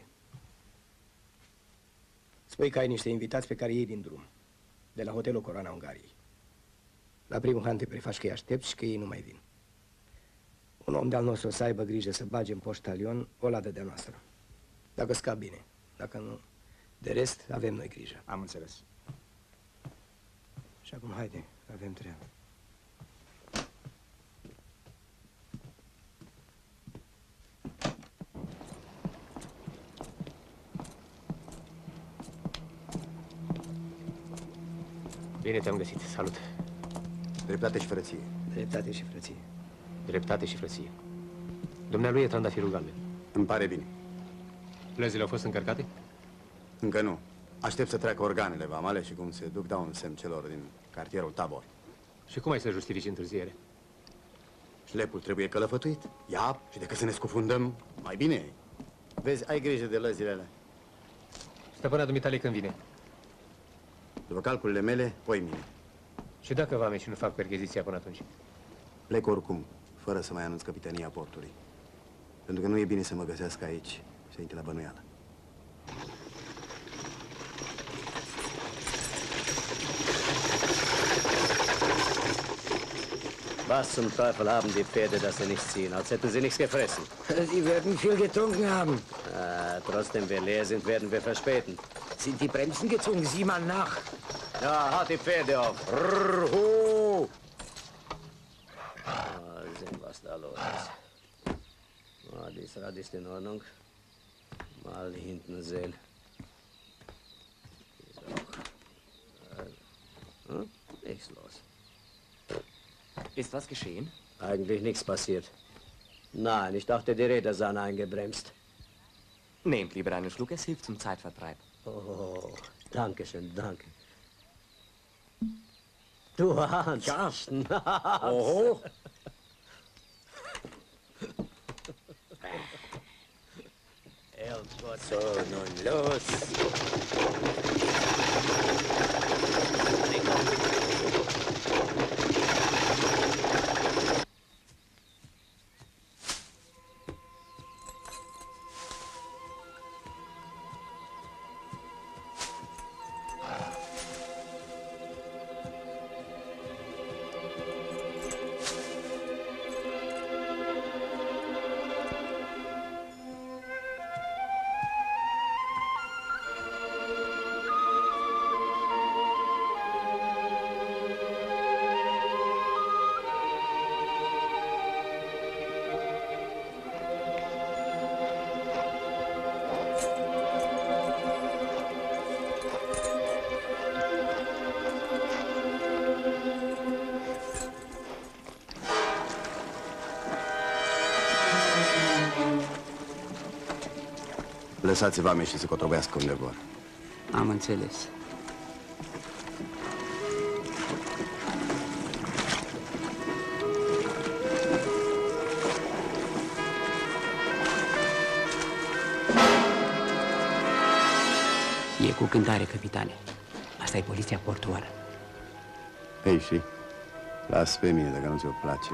Spui că ai niște invitați pe care iei din drum, de la hotelul Coroana Ungariei. La primul han te prefaci că îi aștepți și că ei nu mai vin. Un om de-al nostru o să aibă grijă să bage în poștalion o ladă de-a noastră. Dacă scap bine, dacă nu, de rest avem noi grijă. Am înțeles. Și acum haide, avem treabă. Bine te-am găsit. Salut. Dreptate și frăție. Dreptate și frăție. Dreptate și frăție. Dumnealui e Trandafirul Galben. Îmi pare bine. Plăzile au fost încărcate? Încă nu. Aștept să treacă organele vamale și cum se duc, dau un semn celor din cartierul Tabor. Și cum ai să justifici întârziere? Șlepul trebuie călăfătuit. Ia, și decât să ne scufundăm, mai bine. Vezi, ai grijă de lăzile alea. Stăpâna dumitale când vine? După calculele mele, poi mine. Și dacă vame și nu fac percheziția până atunci? Plec oricum, fără să mai anunț capitania portului. Pentru că nu e bine să mă găsească aici, să intre la bănuială. Was zum Teufel haben die Pferde, dass sie nichts ziehen, als hätten sie nichts gefressen? Sie werden viel getrunken haben. Ah, trotzdem wir leer sind, werden wir verspäten. Sind die Bremsen gezogen? Sieh mal nach. Ja, halt die Pferde auf. Rrr, hu. Mal sehen, was da los ist. Mal, dieses Rad ist in Ordnung. Mal hinten sehen. Ist auch. Hm? Nichts los. Ist was geschehen? Eigentlich nichts passiert. Nein, ich dachte, die Räder seien eingebremst. Nehmt lieber einen Schluck, es hilft zum Zeitvertreib. Oh, danke schön, danke. Du Hans. Carsten. Oho. So, nun los. Lăsați vameșii să cotrobească unde vor. Am înțeles. E cu cântare, capitane. Asta e poliția portuară. Ei, și? Las pe mine, dacă nu ți-o place.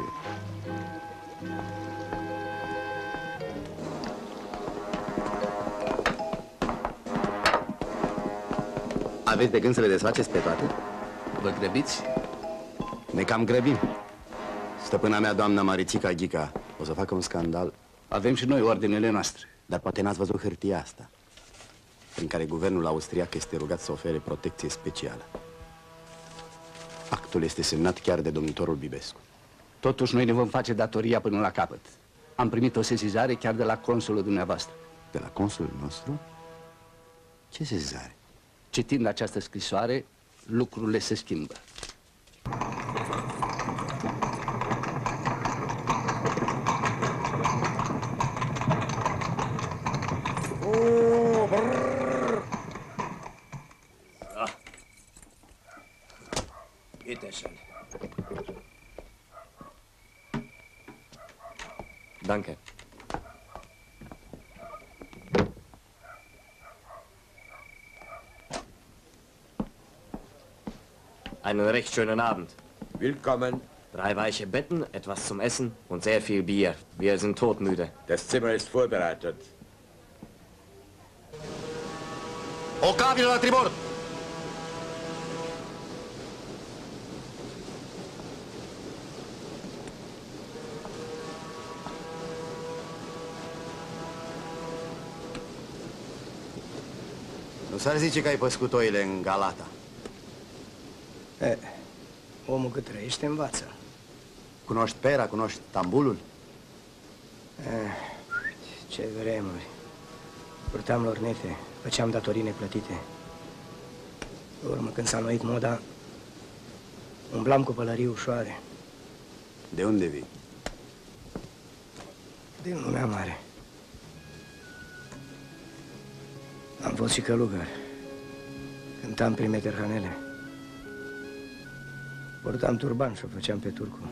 Aveți de gând să le desfaceți pe toate? Vă grăbiți? Ne cam grăbim. Stăpâna mea, doamna Marițica Ghica, o să facă un scandal. Avem și noi ordinele noastre. Dar poate n-ați văzut hârtia asta, prin care guvernul austriac este rugat să ofere protecție specială. Actul este semnat chiar de domnitorul Bibescu. Totuși, noi ne vom face datoria până la capăt. Am primit o sesizare chiar de la consulul dumneavoastră. De la consulul nostru? Ce sesizare? Citind această scrisoare, lucrurile se schimbă. Oh, brrr. So. Bitte schön. Danke. Einen recht schönen Abend. Willkommen. Drei weiche Betten, etwas zum Essen und sehr viel Bier. Wir sind todmüde. Das Zimmer ist vorbereitet. O cabină la tribord! Nu s-ar zice că ai păscut oile în Galata. E, omul cât trăiește învață. Cunoști Pera, cunoști Tambulul? E, ce vremuri. Purtam lornete, făceam datorii neplătite. Pe urmă, când s-a înnoit moda, umblam cu pălării ușoare. De unde vii? Din lumea mare. Am fost și călugăr. Cântam prime terhanele. Portam turban și o făceam pe turcu.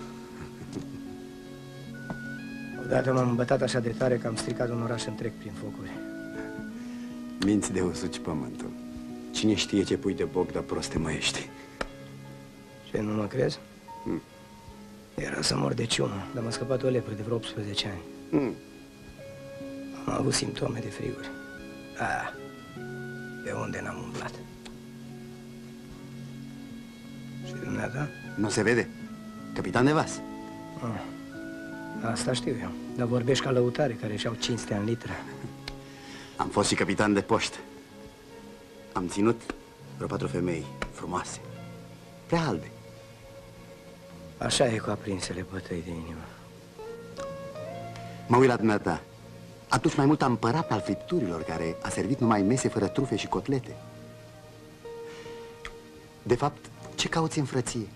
Odată m-am îmbătat așa de tare că am stricat un oraș întreg prin focuri. Minți de usuci pământul. Cine știe ce pui de boc, dar proste mă ești. Ce, nu mă crezi? Hmm. Era să mor de ciumă, dar m-a scăpat o lepră de vreo optsprezece ani. Hmm. Am avut simptome de friguri. Ah, pe unde n-am umblat? Și dumneata? Nu se vede. Capitan de vas. Ah, asta știu eu. Dar vorbești ca lăutare care și-au cinstea în litră. Am fost și capitan de poștă. Am ținut vreo patru femei frumoase, prea albe. Așa e cu aprinsele bătăi de inimă. Mă uit la dumneata. Atunci mai mult împărat al fripturilor, care a servit numai mese fără trufe și cotlete. De fapt, ce cauți în frăție?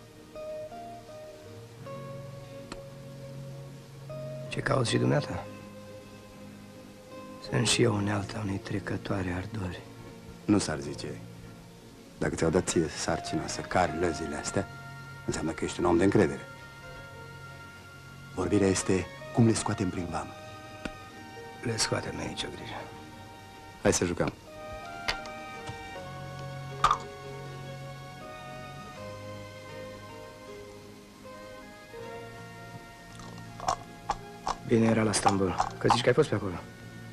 Ce cauți și dumneata? Sunt și eu unealta unei trecătoare ardori. Nu s-ar zice. Dacă ți-au dat ție sarcina să cari lăzile astea, Înseamnă că ești un om de încredere. Vorbirea este cum le scoatem prin vamă. Le scoatem, n-ai nicio grijă. Hai să jucăm. Bine era la Stambul, că zici că ai fost pe acolo.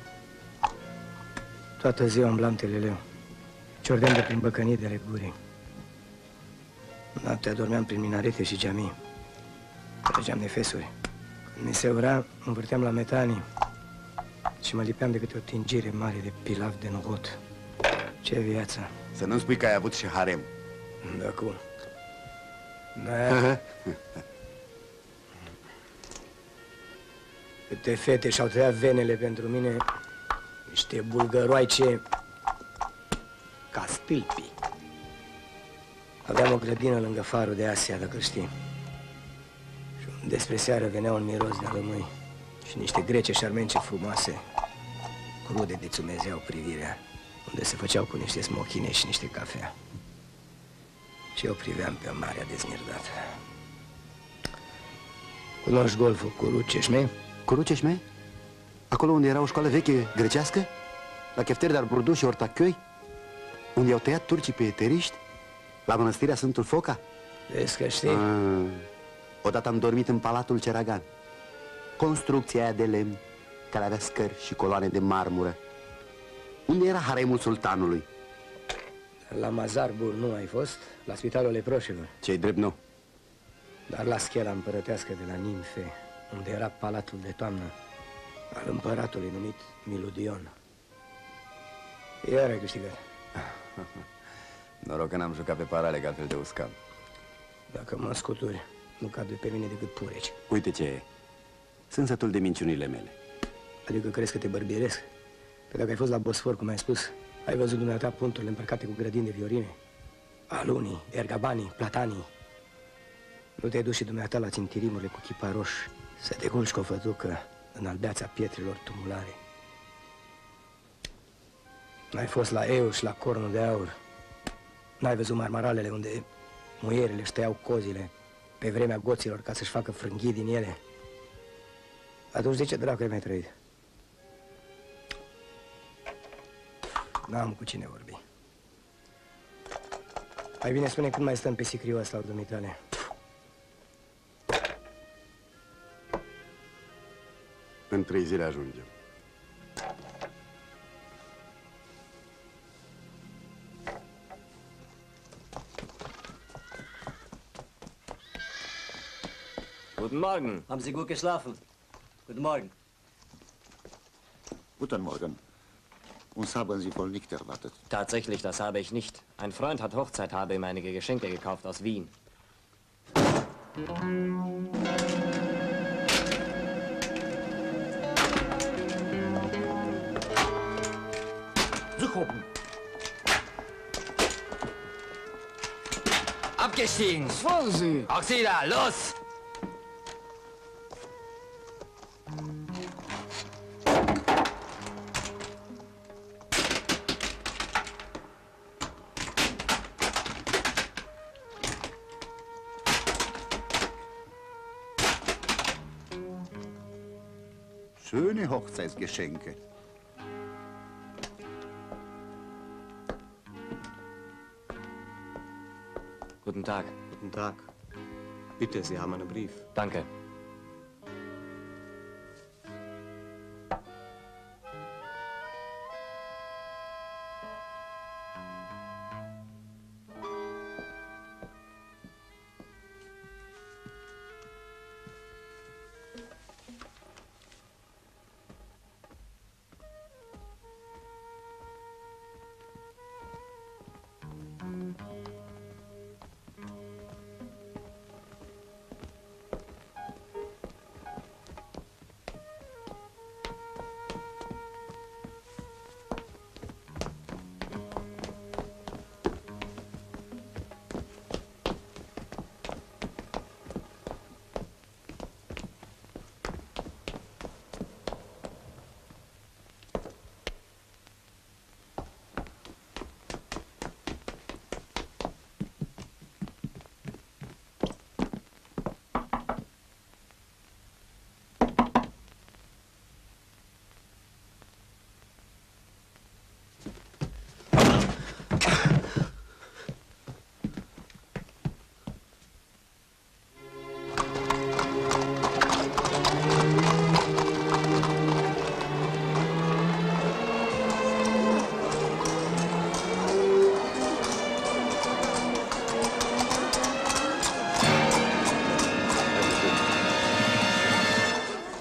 Toată ziua umblam teleleu. Ciordeam de prin băcănidele gurii. Noaptea dormeam prin minarete și geamii. Trăgeam nefesuri. Când mi se ura, învârteam la metanii și mă lipeam de câte o tingire mare de pilav de nuhot. Ce viață! Să nu-mi spui că ai avut și harem. Da, cum? Da. Câte fete și-au tăiat venele pentru mine, niște bulgăroaice ca stâlpii. Aveam o grădină lângă farul de Asia, dacă știi. Și despre seară venea un miros de lămâi și niște grece șarmence frumoase, crude de țumezeau privirea, unde se făceau cu niște smochine și niște cafea. Și eu priveam pe marea dezmirdată. Cunoști golful cu Ruceșme? Cu Ruceșme? Acolo unde era o școală veche grecească? La Chefter de Burdu și Ortachioi? Unde i-au tăiat turcii pe eteriști? La mănăstirea Sfântul Foca? Vezi că știi? Ah, odată am dormit în Palatul Ceragan. Construcția aia de lemn, care avea scări și coloane de marmură. Unde era haremul sultanului? La Mazarbul nu ai fost? La Spitalul Leproșilor? Ce-i drept, nu. Dar la schela împărătească de la Nimfe, unde era palatul de toamnă al împăratului numit Miludion. Iar ai câștigat. Noroc că n-am jucat pe parale, că altfel de uscam. Dacă mă scuturi, nu cade pe mine decât pureci. Uite ce e. Sunt sătul de minciunile mele. Adică crezi că te bărbieresc? Că dacă ai fost la Bosfor, cum ai spus, ai văzut dumneata punturile împărcate cu grădini de viorine, alunii, ergabanii, platanii. Nu te-ai dus și dumneata la țintirimurile cu chipa roș să te culci cu o fătucă în albeața pietrelor tumulare. N-ai fost la Euș, la Cornul de Aur. N-ai văzut marmaralele unde muierele își tăiau cozile pe vremea goților ca să-și facă frânghii din ele. Atunci de ce dracu ai mai trăit? N-am cu cine vorbi. Mai bine spune când mai stăm pe sicriul ăsta, dumitale. În trei zile ajungem. Guten Morgen. Haben Sie gut geschlafen? Guten Morgen. Guten Morgen. Uns haben Sie wohl nicht erwartet. Tatsächlich, das habe ich nicht. Ein Freund hat Hochzeit, habe ihm einige Geschenke gekauft aus Wien. Zuchopen! Abgestiegen! Vorsicht! Auxilia, los! Schöne Hochzeitsgeschenke. Guten Tag. Guten Tag. Bitte, Sie haben einen Brief. Danke.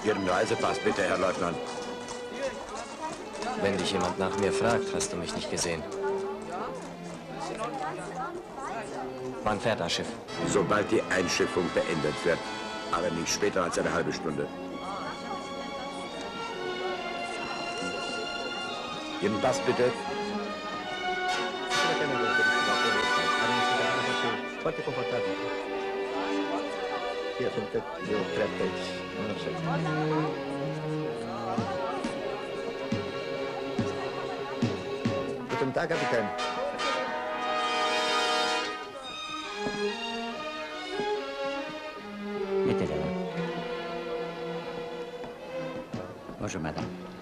Ihren Reisepass bitte, Herr Leutnant. Wenn dich jemand nach mir fragt, hast du mich nicht gesehen. Wann fährt das Schiff? Sobald die Einschiffung beendet wird, aber nicht später als eine halbe Stunde. Ihren Pass bitte. Foarte confortabil. Ia sunt de o treaptă aici. Guten Tag, Kapitän. Mettez-le là. Bonjour, madame.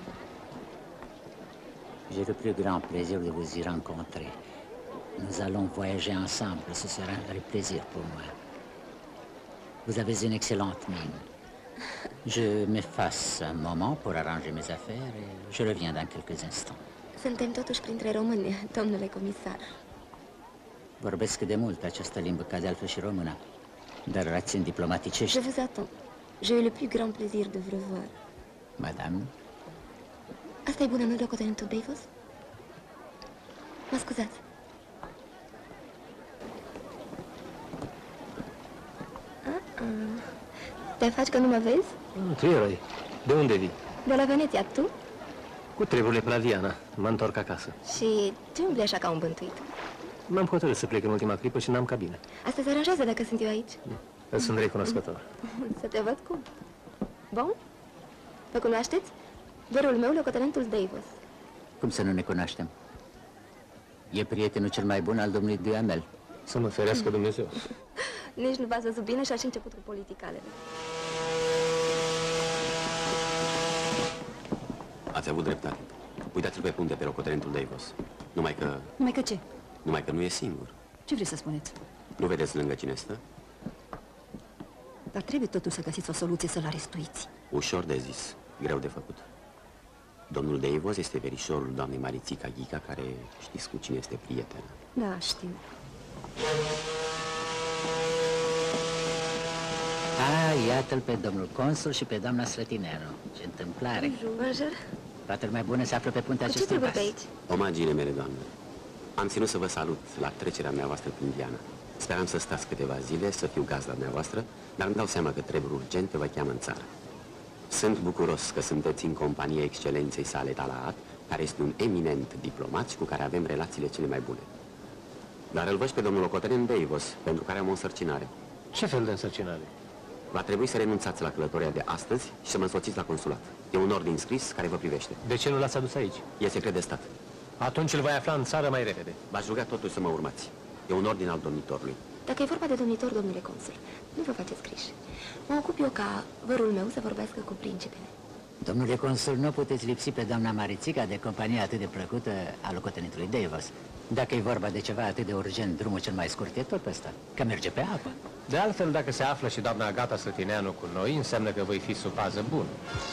J'ai le plus grand plaisir de vous y rencontrer. Nous allons voyager ensemble, ce sera un vrai plaisir pour moi. Vous avez une excellente mine. Je m'efface un moment pour arranger mes affaires et je reviens dans quelques instants. Suntem totuși printre români, domnule comisar. Vorbesc de mult această limbă, ca de altfel și română, dar rațiuni diplomaticești. Je vous attends. J'ai eu le plus grand plaisir de vous revoir. Madame? Asta e bună, nu, locotenentul Davos? Mă scuzați. Uh-uh. Te faci că nu mă vezi? Tu erai. De unde vii? De la Veneția, tu? Cu treburile pe la Viana. Mă întorc acasă. Și ce umbli așa ca un bântuit? M-am hotărât să plec în ultima clipă și n-am cabină. Asta se aranjează dacă sunt eu aici. Îți sunt recunoscător. Să te văd cum. Bun? Vă cunoașteți? Verul meu, locotenentul Davos. Cum să nu ne cunoaștem? E prietenul cel mai bun al domnului Duhamel. Să mă ferească Dumnezeu. Nici nu v-ați văzut bine și ați început cu politicalele. Ați avut dreptate. Uitați-l pe punte pe locotenentul Davos. Numai că... Numai că ce? Numai că nu e singur. Ce vreți să spuneți? Nu vedeți lângă cine stă? Dar trebuie totuși să găsiți o soluție să-l arestuiți. Ușor de zis, greu de făcut. Domnul Davos este verișorul doamnei Marițica Ghica, care știți cu cine este prietenă. Da, știu. Ah, iată-l pe domnul consul și pe doamna Slătineanu. Ce întâmplare! Bonjour. Toată lumea bună se află pe puntea Cu ce acestui trebuie vas. pe aici? Omagiile mele, doamnă. Am ținut să vă salut la trecerea mea voastră prin Viana. Speram să stați câteva zile, să fiu gazda dumneavoastră, dar îmi dau seama că treburi urgente vă cheamă în țară. Sunt bucuros că sunteți în compania excelenței sale Talaat, care este un eminent diplomat și cu care avem relațiile cele mai bune. Dar îl văd pe domnul locotenent Davos, pentru care am o însărcinare. Ce fel de însărcinare? Va trebui să renunțați la călătoria de astăzi și să mă însoțiți la consulat. E un ordin scris care vă privește. De ce nu l-ați adus aici? E secret de stat. Atunci îl voi afla în țară mai repede. V-aș ruga totuși să mă urmați. E un ordin al domnitorului. Dacă e vorba de domnitor, domnule consul, nu vă faceți griji. Mă ocup eu ca vărul meu să vorbească cu principele. Domnule consul, nu puteți lipsi pe doamna Marițica de compania atât de plăcută a locotenentului Davos. Dacă e vorba de ceva atât de urgent, drumul cel mai scurt e tot pe ăsta, că merge pe apă. De altfel, dacă se află și doamna Agata Slătineanu cu noi, înseamnă că voi fi sub pază bună.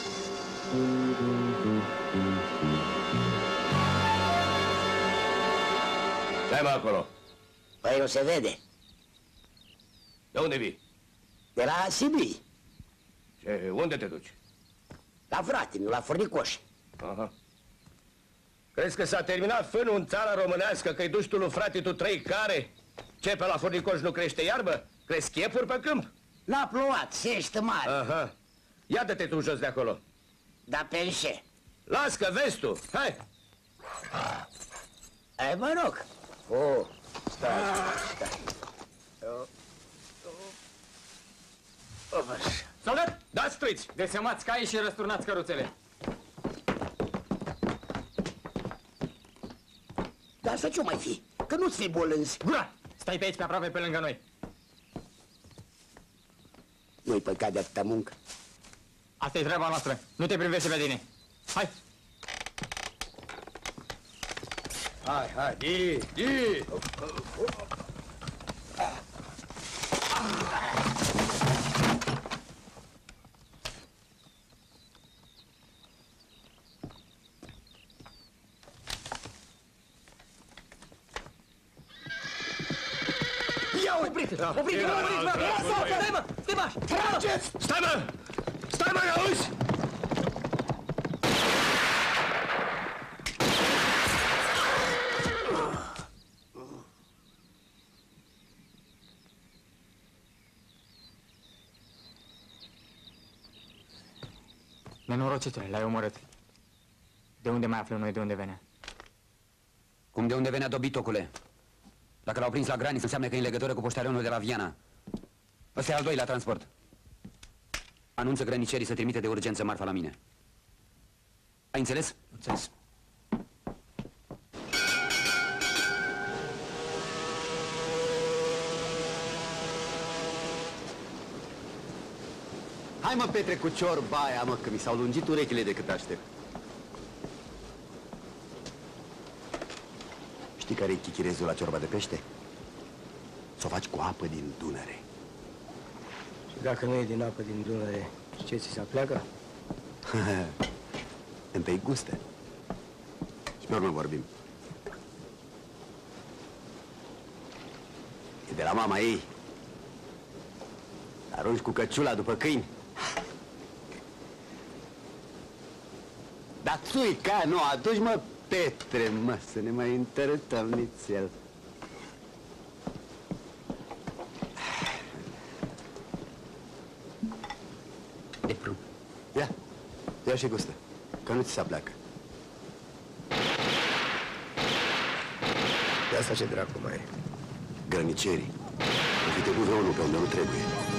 Ce ai, mă, acolo? Păi nu se vede. De unde vii? De la Sibiu. Ce, unde te duci? La frate, nu la Furnicoș. Aha. Crezi că s-a terminat fânul în țara românească, că-i duci tu lui frate tu trei care? Ce, pe la Furnicoș nu crește iarbă? Crezi chepuri pe câmp? L-a plouat, sește mare. Aha. Ia dă-te tu jos de acolo. Da pe ce? Las că vezi tu. Hai! Ai, mă rog. Oh, stai, stai. Oh, oh. Soldat! Dați striți! Desemați caii și răsturnați căruțele. Dar să ce mai fi? Că nu-ți fi bolânzi. Gura! Stai pe aici, pe aproape, pe lângă noi. Nu-i păcat de atâta muncă. Asta e treaba noastră. Nu te privește pe tine. Hai! Hai, hai, di, di! Ia, opriți-te! Opriți-te! Stai, mă! Stai, mă! Stai, mă, auzi? Nenorocitule, l-ai omorât. De unde mai aflăm noi de unde venea? Cum de unde venea dobitocule? Dacă l-au prins la graniță, înseamnă că e în legătură cu poștarionul de la Viana. Ăsta e al doilea transport. Anunță grănicerii să trimite de urgență marfa la mine. Ai înțeles? Înțeles. Hai mă, Petre, cu ciorba aia, mă, că mi s-au lungit urechile de cât aștept. Știi care-i chichirezul la ciorba de pește? S-o faci cu apă din Dunăre. Și dacă nu e din apă din Dunăre, ce ți se apleacă? Întâi gustă. Și pe urmă vorbim. E de la mama ei. Arunci cu căciula după câini. Dar țuica, nu, aduci, mă, Petre, mă, să ne mai întărâtăm nițel. De prun. Ia, ia și gustă, că nu ți se apleacă. De asta ce dracu mai e? Grănicerii. Uite, cu vreunul pe unde nu trebuie.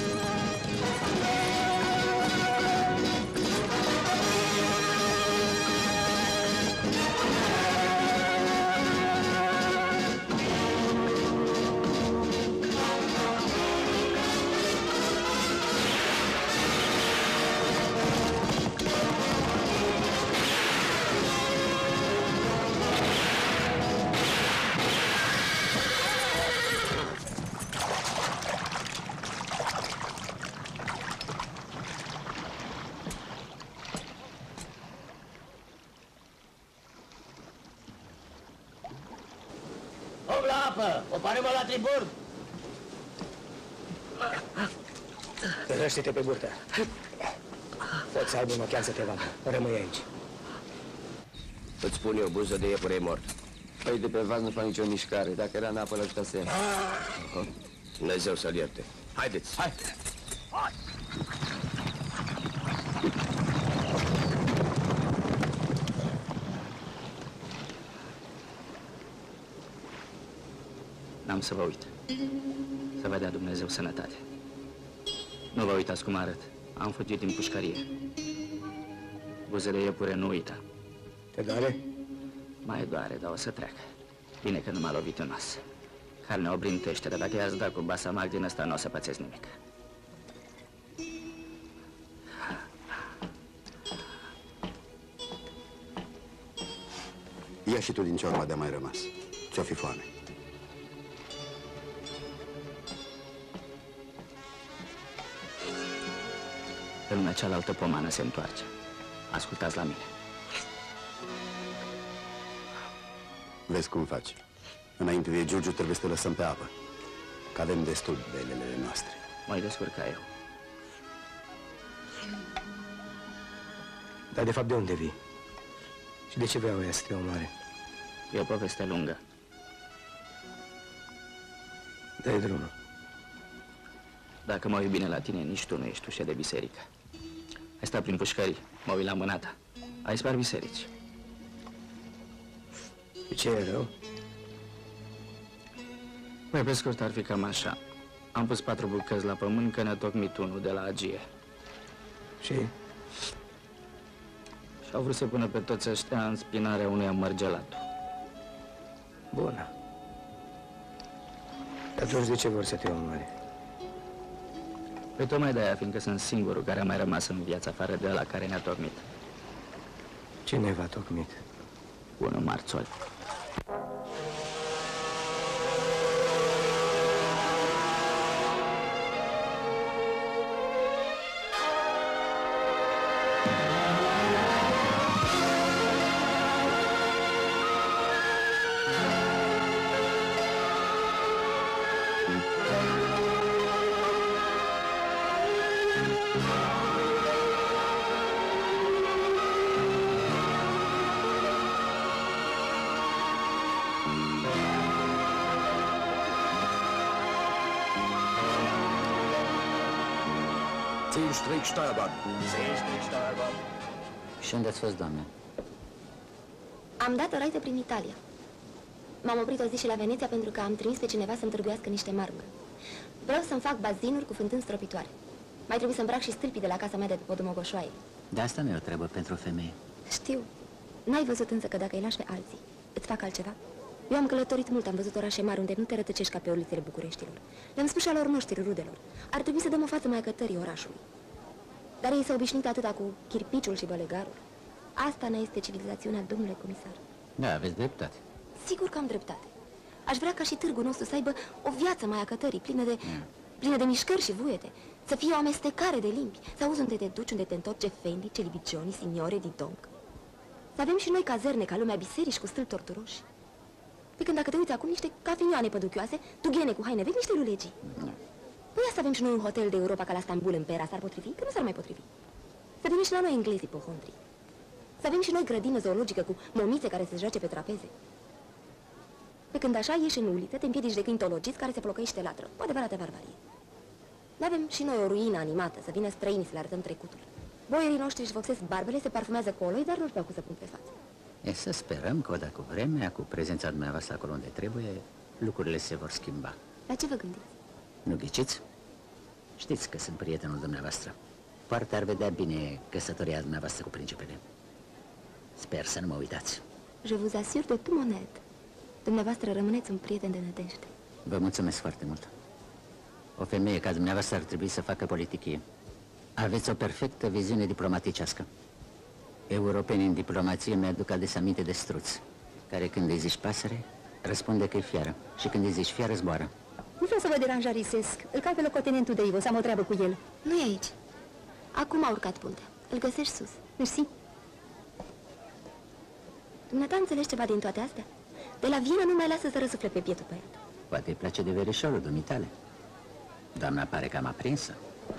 Opară-mă la tribord! Tărăște-te pe burtă. Poți să aibă un ochean să te vadă. Rămâi aici. Îți spun eu, buză de iepure mort. Păi de pe vas nu fac nicio mișcare. Dacă era în apă, l-ajuta să ia. Dumnezeu să-l ierte. Haideți! Hai! Hai! N-am să vă uit. Să vă dea Dumnezeu sănătate. Nu vă uitați cum arăt. Am fugit din pușcărie. Buze de iepure nu uita. Te doare? Mai doare, dar o să treacă. Bine că nu m-a lovit în nas. Carnea o brintește, dar dacă i-ați dat cu basamac din ăsta, nu o să pățesc nimic. Ia și tu din ciorba de-a mai rămas. Ți-o fi foame. Pe lumea cealaltă pomană se întoarce. Ascultați la mine. Vezi cum faci. Înainte de Giurgiu trebuie să te lăsăm pe apă. Că avem destul de elele noastre. Mai descurca eu. Dar de fapt de unde vii? Și de ce vreau ea să te omoare? E o poveste lungă. Dă-i drumul. Dacă mă uit bine la tine, nici tu nu ești ușă de biserică. Ai stat prin pușcării, mă uit la mâna ta. Ai spart biserici. De ce e rău? Mai pe scurt ar fi cam așa. Am pus patru bucăți la pământ, că ne-a tocmit unul de la Agie. Și? Și au vrut să pună pe toți ăștia în spinarea unui amărgelat. Bună. Atunci de ce vor să te omoare? Păi tocmai de-aia, fiindcă sunt singurul care a mai rămas în viață afară de ăla care ne-a tocmit. Cine v-a tocmit? Unul marțol. Zehn Strich Steuerbahn. Zehn Strich Steuerbahn. Și unde ați fost, doamne? Am dat o raită prin Italia. M-am oprit o zi și la Veneția pentru că am trimis pe cineva să-mi târguiască niște marmură. Vreau să-mi fac bazinuri cu fântâni stropitoare. Mai trebuie să îmbrac și stâlpii de la casa mea de pe podul Mogoșoaie. De asta nu e o treabă pentru o femeie. Știu. N-ai văzut însă că dacă îi lași pe alții, îți fac altceva? Eu am călătorit mult, am văzut orașe mari unde nu te rătăcești ca pe ulițele Bucureștilor. Le-am spus și alor noștri, rudelor. Ar trebui să dăm o față mai cătării orașului. Dar ei s-au obișnuit atâta cu chirpiciul și bălegarul. Asta ne este civilizațiunea, domnule comisar. Da, aveți dreptate. Sigur că am dreptate. Aș vrea ca și târgul nostru să aibă o viață mai acătării, plină de, mm. plină de mișcări și vuiete. Să fie o amestecare de limbi. Să auzi unde te duci, unde te întorci, efendi, celibicioni, signore, didonc. Să avem și noi cazerne ca lumea, biserici cu stâlpi torturoși. Pe când dacă te uiți acum, niște cafinioane păduchioase, dughene cu haine vechi, niște lulegii. Mm. Păi să avem și noi un hotel de Europa ca la Stambul în Pera, s-ar potrivi? Că nu s-ar mai potrivi. Să venim și la noi englezii pohondrii. Să avem și noi grădină zoologică cu momițe care se joace pe trapeze. Pe când așa ieși în uliță, te împiedici de câintologiți care se plocăiește latră. O adevărată barbarie. N-avem și noi o ruină animată, să vină străinii să le arătăm trecutul. Boierii noștri își vopsesc barbele, se parfumează cu oloi, dar nu știu cu să pun pe față. E să sperăm că odată cu vremea, cu prezența dumneavoastră acolo unde trebuie, lucrurile se vor schimba. La ce vă gândiți? Nu ghiciți? Știți că sunt prietenul dumneavoastră. Poate ar vedea bine căsătoria dumneavoastră cu principele. Sper să nu mă uitați. Je vous assure de tout mon aide. Dumneavoastră rămâneți un prieten de nădejde. Vă mulțumesc foarte mult. O femeie ca dumneavoastră ar trebui să facă politicie. Aveți o perfectă viziune diplomaticească. Europenii în diplomație mi-aduc adesea aminte de struț, care când îi zici pasăre, răspunde că e fiară. Și când îi zici fiară, zboară. Nu vreau să vă deranjarisesc. Îl caut pe locotenentul de Ivo, să am o treabă cu el. Nu e aici. Acum a urcat puntea. Îl găsești sus. Mersi. Dumneata înțelegi ceva din toate astea? De la Viena nu mai lasă să răsufle pe bietul băiat. Poate îi place de verișorul dumitale. Doamna pare cam aprinsă.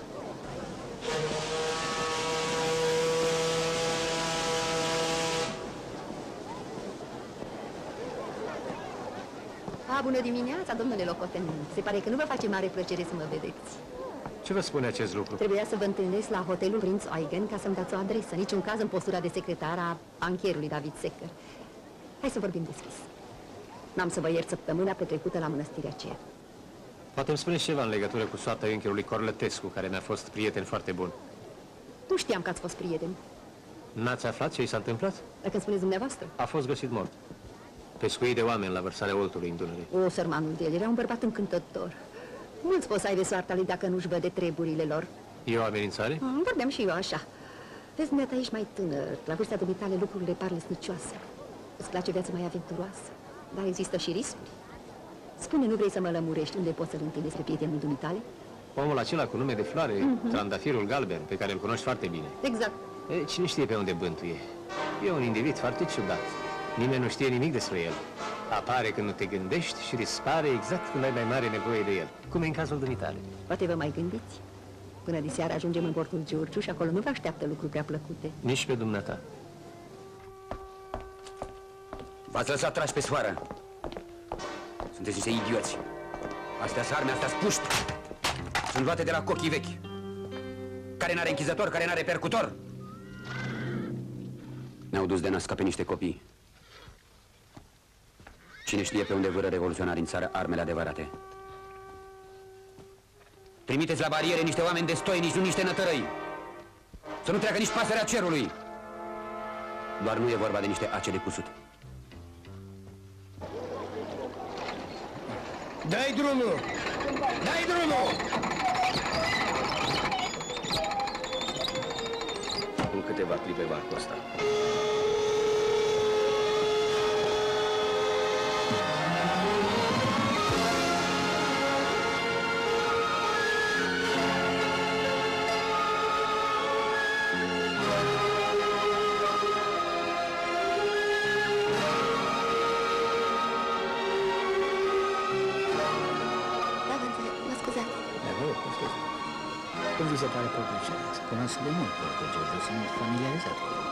A, bună dimineața, domnule locotenent. Se pare că nu vă face mare plăcere să mă vedeți. Ce vă spune acest lucru? Trebuia să vă întâlnesc la hotelul Prinz Eugen ca să-mi dați o adresă. Niciun caz în postura de secretar a bancherului David Secker. Hai să vorbim deschis. N-am să vă iert săptămâna petrecută la mănăstirea aceea. Poate îmi spuneți ceva în legătură cu soarta unchiului Corlătescu, care mi-a fost prieten foarte bun. Nu știam că ați fost prieteni. N-ați aflat ce i s-a întâmplat? Dacă îmi spuneți dumneavoastră. A fost găsit mort. Pescuit de oameni la vărsarea Oltului în Dunăre. O, sărmanul de el era un bărbat încântător. Mulți pot să aibă soarta lui dacă nu-și văd de treburile lor. E o amenințare? Mm, vorbeam și eu așa. Vezi, dumneata, ești mai tânăr. La vârsta dumitale lucrurile par lesnicioase. Îți place viața mai aventuroasă, dar există și riscuri. Spune, nu vrei să mă lămurești unde poți să-l întâlnesc pe prietenul dumitale? Omul acela cu nume de floare, Mhm. trandafirul galben, pe care îl cunoști foarte bine. Exact. E, cine știe pe unde bântuie? E un individ foarte ciudat. Nimeni nu știe nimic despre el. Apare când nu te gândești și dispare exact când ai mai mare nevoie de el. Cum e în cazul dumitale. Poate vă mai gândiți? Până diseară ajungem în portul Giurgiu și acolo nu vă așteaptă lucruri prea plăcute. Nici pe dumneata. V-ați lăsat trași pe sfoară. Sunteți niște idioți. Astea-s arme, astea-s puști. Sunt luate de la cochii vechi. Care n-are închizător, care n-are percutor. Ne-au dus de nas ca pe niște copii. Cine știe pe unde vâră revoluționari în țară armele adevărate. Trimiteți la bariere niște oameni destoinici, nu niște nătărăi. Să nu treacă nici pasărea cerului. Doar nu e vorba de niște ace de cusut. Dai drumul! Dai drumul! În câteva clipe va costa. Cum vi se pare portul Giurgiu? Cunosc de mult portul Giurgiu, sunt familiarizat cu el.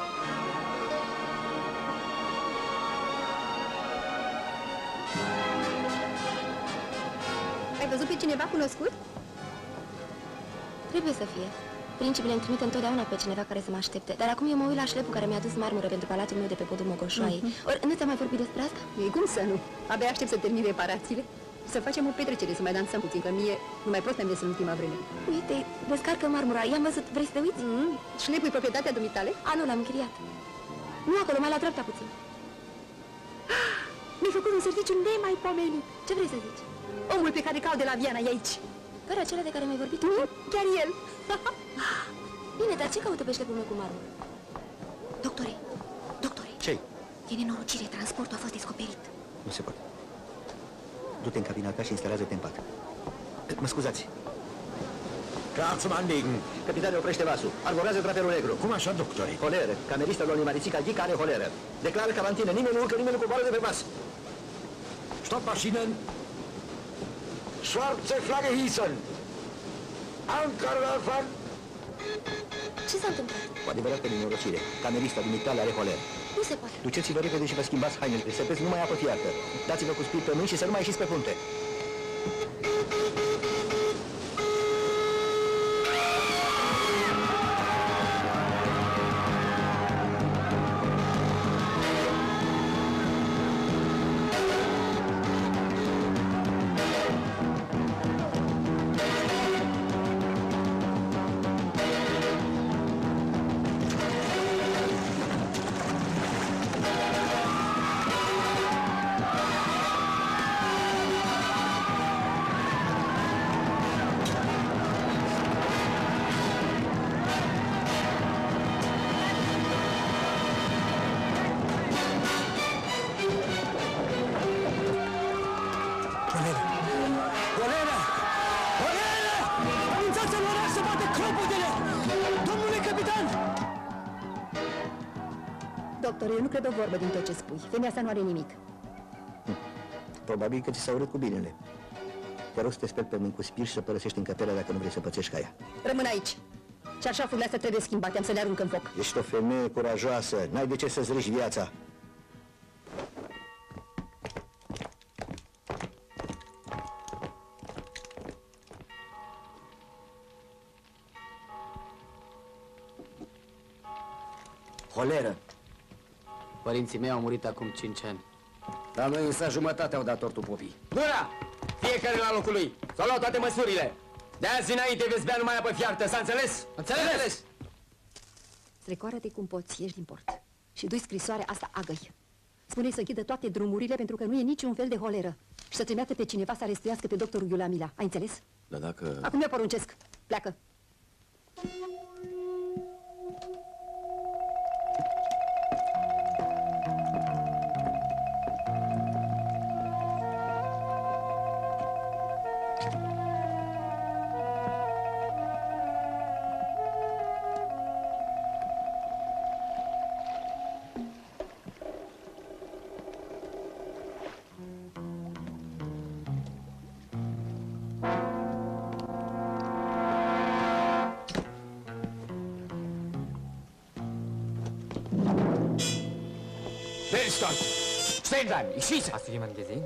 Ai văzut pe cineva cunoscut? Trebuie să fie. Principele îmi trimite întotdeauna pe cineva care să mă aștepte, dar acum eu mă uit la șlepul care mi-a dus marmură pentru palatul meu de pe podul Mogoșoaiei. Mhm. Ori, nu ți-am mai vorbit despre asta? E cum să nu? Abia aștept să termin reparațiile. Să facem o petrecere, să mai dansăm puțin, că mie nu mai pot să-mi ies în ultima vreme. Uite, descarcă marmura, i-am văzut, vrei să te uiți? Mm, șlepul e proprietatea dumitale? A, nu, l-am închiriat. Nu acolo, mai la dreapta puțin. Mi-ai făcut un serviciu nemaipomenit. Ce vrei să zici? Omul pe care caut de la Viana e aici. Care acela de care mi-ai vorbit? Mm, chiar el. Bine, dar ce caută pe șlepul meu cu marmură? Doctore, doctore. Ce-i? E nenorocire, transportul a fost descoperit. Nu se poate. Du-te în cabina ta și instalează-te în pat. Mă scuzați. Klar zum Anlegen. Capitane, oprește vasul. Arborează drapelul negru. Cum așa, doctore? Holeră. Camerista lui Marițica Ghica are holeră. Declară carantină. Nimeni nu urcă, nimeni nu coboară de pe vas. Stoppmaschinen. Schwarze Flagge hießen. Anker werfen. Ce s-a întâmplat? Cu adevărat pe nenorocire. Camerista dumitale are holeră. Nu se poate. Duceți-vă repede și vă schimbați hainele. Serpeți numai apă fiartă. Dați-vă cu spirit pe mâini și să nu mai ieșiți pe punte. Doctor, eu nu cred o vorbă din tot ce spui. Femeia asta nu are nimic. Hm. Probabil că ți s-a urât cu binele. Te rog să te speli pe mâini cu spirit și să părăsești încăperea dacă nu vrei să pățești ca ea. Rămân aici. Cearșafurile astea trebuie schimbate, am să le arunc în foc. Ești o femeie curajoasă, n-ai de ce să-ți riști viața. Holeră. Părinții mei au murit acum cinci ani. Dar noi însă jumătate au dat tortul popii. Gura! Fiecare la locul lui. S-au luat toate măsurile. De azi înainte veți bea numai apă fiartă, s-a înțeles? Înțeles? Strecoară-te cum poți, ieși din port. Și du-i scrisoarea asta agăi. Spune-i să închidă toate drumurile pentru că nu e niciun fel de holeră. Și să trimită pe cineva să arestuiască pe doctorul Iulamila. Ai înțeles? Dar dacă... Acum eu poruncesc. Pleacă. Wer ist dort? Stehen bleiben, ich schieße! Hast du jemanden gesehen?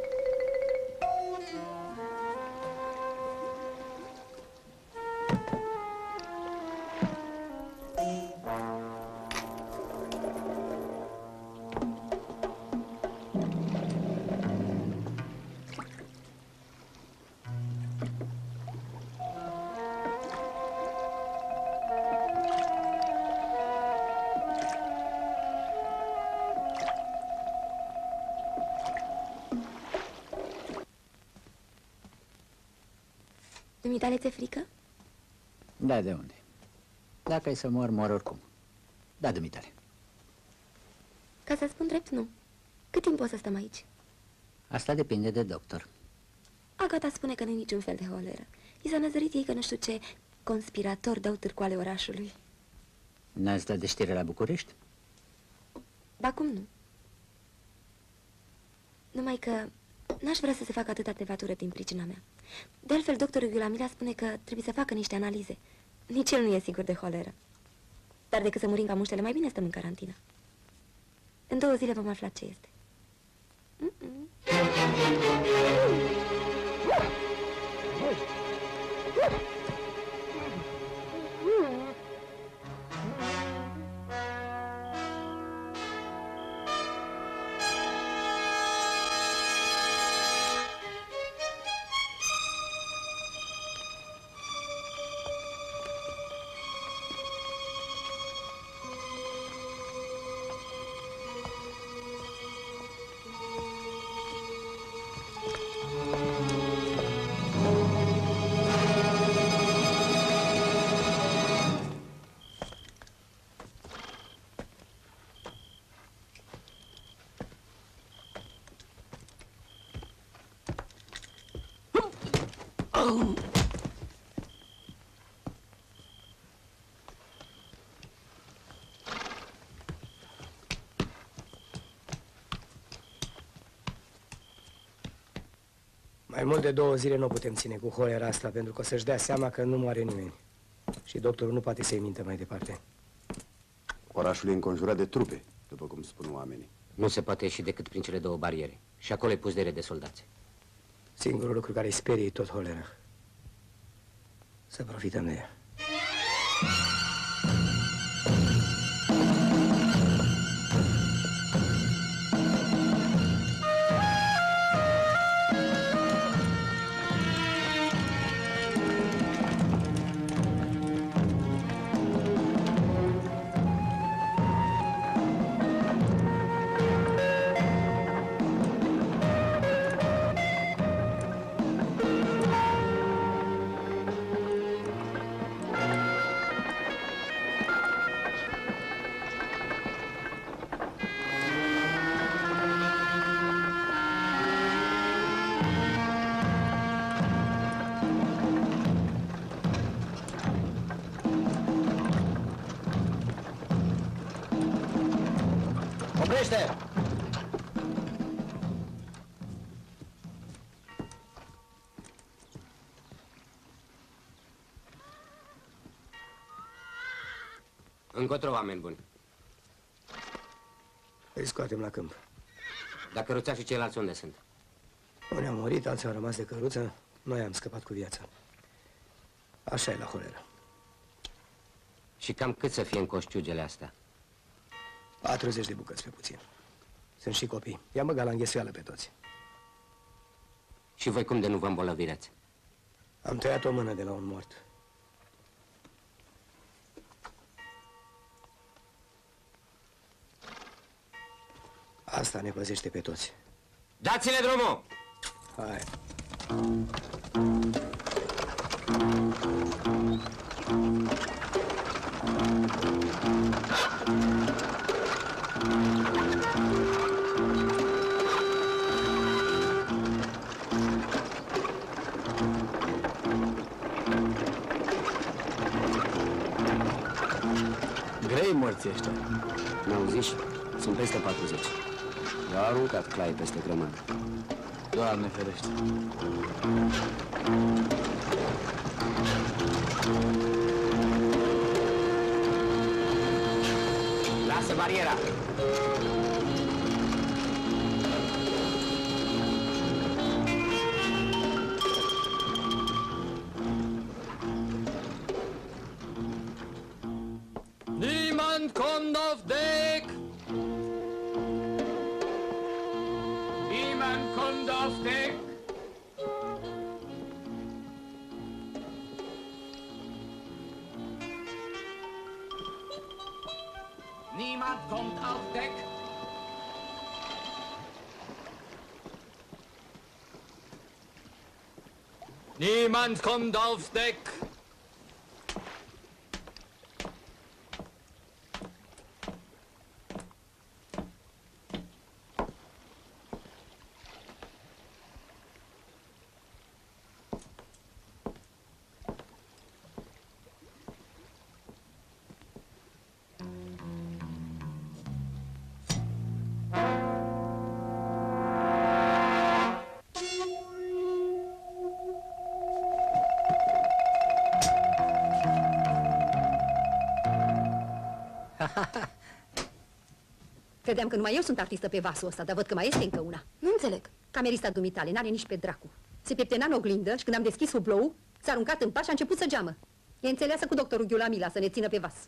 Dumitale ți-e frică? Da, de unde? Dacă ai să mor, mor oricum. Da, dumitale. Ca să spun drept, nu. Cât timp o să stăm aici? Asta depinde de doctor. Agata spune că nu-i niciun fel de holeră. I s-a năzărit ei că nu știu ce conspirator dau târcoale orașului. N-ați dat de știre la București? Ba cum nu? Numai că n-aș vrea să se facă atâta tevatură din pricina mea. De altfel, doctorul Iulamila spune că trebuie să facă niște analize. Nici el nu e sigur de holeră. Dar decât să murim ca muștele, mai bine stăm în carantină. În două zile vom afla ce este. Mm-mm. Mai mult de două zile nu o putem ține cu holera asta, pentru că o să-și dea seama că nu moare nimeni. Și doctorul nu poate să-i mintă mai departe. Orașul e înconjurat de trupe, după cum spun oamenii. Nu se poate ieși decât prin cele două bariere. Și acolo e puzdere de soldați. Singurul lucru care îi sperie e tot holera. Să profităm de ea. Oprește! Încotro, oameni buni. Îi scoatem la câmp. Dar căruța și ceilalți unde sunt? Unii au murit, alții au rămas de căruță. Noi am scăpat cu viața. Așa e la holeră. Și cam cât să fie în coșciugele astea? patruzeci de bucăți pe puțin. Sunt și copii. I-am băgat la înghesuială pe toți. Și voi cum de nu vă îmbolnăvireți? Am tăiat o mână de la un mort. Asta ne păzește pe toți. Dați-le drumul! Hai. Grei morții ăștia. N-auziși? Sunt peste patruzeci. I-au aruncat clai peste grămadă. Doamne ferește. Lasă bariera! Niemand kommt auf Deck! Niemand kommt auf Deck! Niemand kommt auf Deck! Niemand kommt auf Deck! Credeam că numai eu sunt artistă pe vasul ăsta, dar văd că mai este încă una. Nu înțeleg. Camerista dumitale n-are nici pe dracu. Se pieptena în oglindă și când am deschis hublou, s-a aruncat în pas și a început să geamă. E înțeleasă cu doctorul Ghiulamila să ne țină pe vas.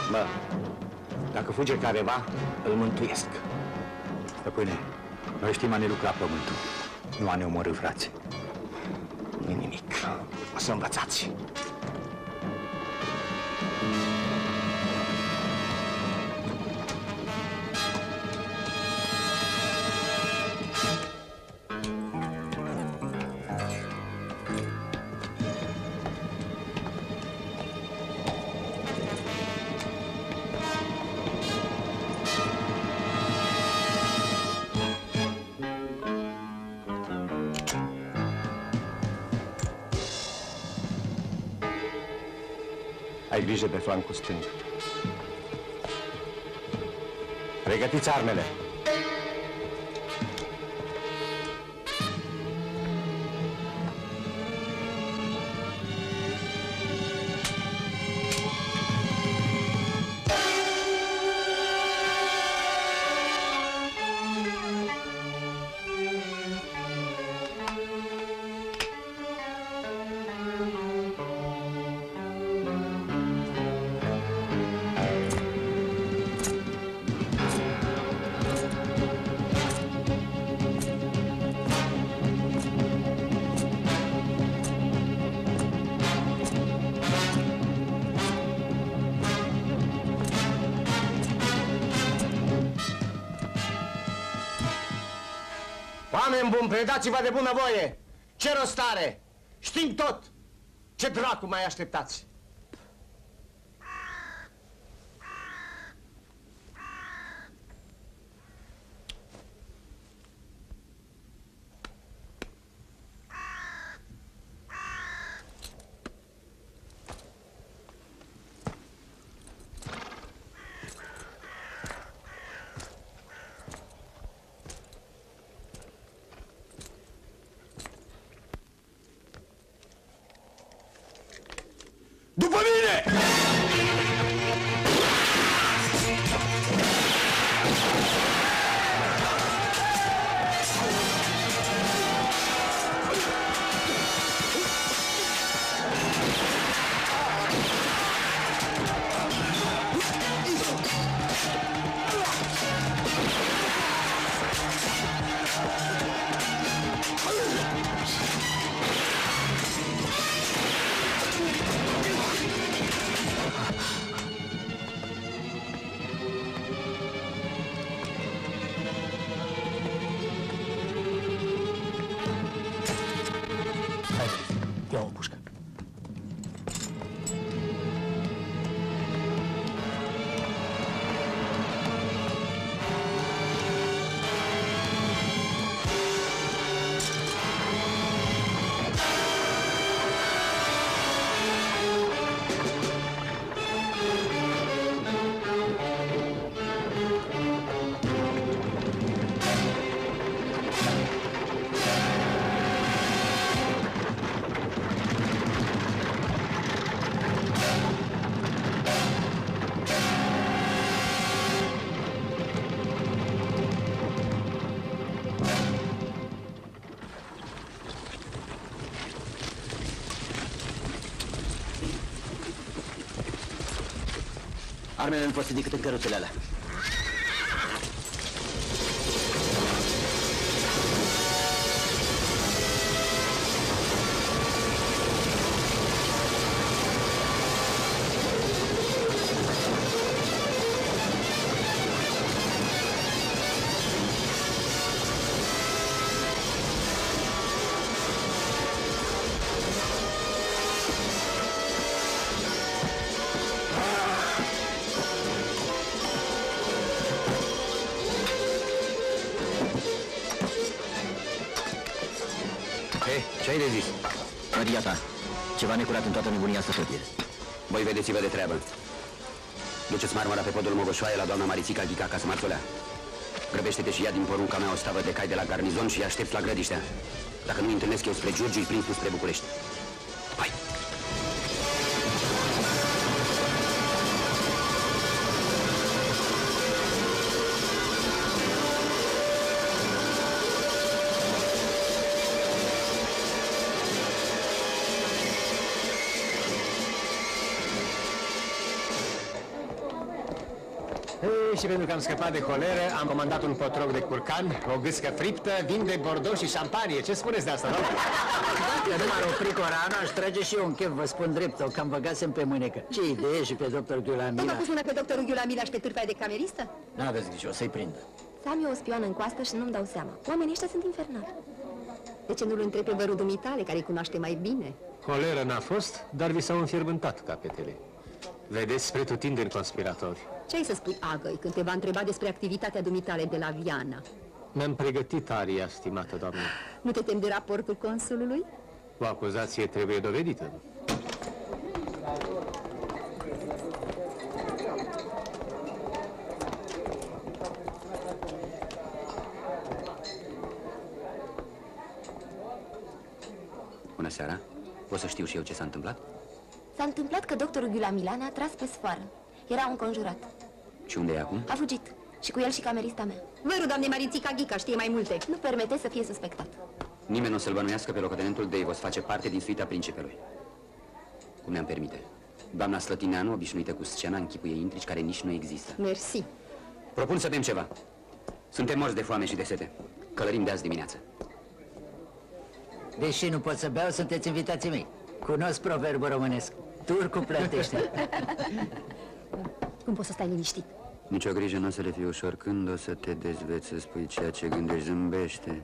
Mă, dacă fuge careva, îl mântuiesc. Stăpâne, noi știm a ne lucra pământul, nu a ne omorâ, frați. Nu nimic. O să învățați. Ai grijă de flancul stâng. Pregătiți armele! Oameni buni, predați-vă de bunăvoie! Ce rost are? Știm tot! Ce dracu mai așteptați? După mine! Ia o pușcă. Armele nu pot fi decât în căruțele alea. Ce ai de zis? Maria ta, ceva necurat în toată nebunia asta tot e. Voi vedeți-vă de treabă. Duceți marmura pe podul Mogoșoaie la doamna Marițica Ghica ca să marțolea. Grăbește-te și ia din porunca mea o stavă de cai de la garnizon și aștept la Grădiștea. Dacă nu-i întâlnesc eu spre Giurgiu, îi prind tu spre București. Hai! și pentru că am scăpat de holeră, am comandat un potroc de curcan, o gâscă friptă, vin de Bordeaux și șampanie. Ce spuneți de asta, doamne? Dacă nu m-ar opri corana, aș trage și eu un chef, vă spun drept, o cam băgasem pe mânecă. Ce idee și pe doctor Nu Ghiulamila. m-a pus mâna pe doctorul Ghiulamila și pe târfea de cameristă? N-aveți grijă, o să-i prindă. Să am eu o spioană în coastă și nu-mi dau seama. Oamenii ăștia sunt infernali. De ce nu-l întrebi pe vărul dumitale, care îi cunoaște mai bine? Holeră n-a fost, dar vi s-au înfierbântat capetele. Vedeți pretutindeni conspiratori. Ce ai să spui Agăi când te va întreba despre activitatea dumitale de la Viana? Mi-am pregătit aria, stimată doamnă. Nu te temi de raportul consulului? O acuzație trebuie dovedită. Bună seara. O să știu și eu ce s-a întâmplat? S-a întâmplat că doctorul Ghiulamila ne-a tras pe sfoară. Era înconjurat. Și unde e acum? A fugit. Și cu el și camerista mea. Vărul doamne Marițica Ghica știe mai multe. Nu permite să fie suspectat. Nimeni nu o să-l bănuiască pe locotenentul Davos, face parte din suita principelui. Cum ne-am permite? Doamna Slătineanu, obișnuită cu scena, închipuie intrici care nici nu există. Mersi. Propun să bem ceva. Suntem morți de foame și de sete. Călărim de azi dimineață. Deși nu pot să beau, sunteți invitații mei. Cunosc proverbul românesc. Turcu plătește. Cum poți să stai liniștit? Nici o grijă nu o să le fie ușor când o să te dezveți să spui ceea ce gândești, zâmbește.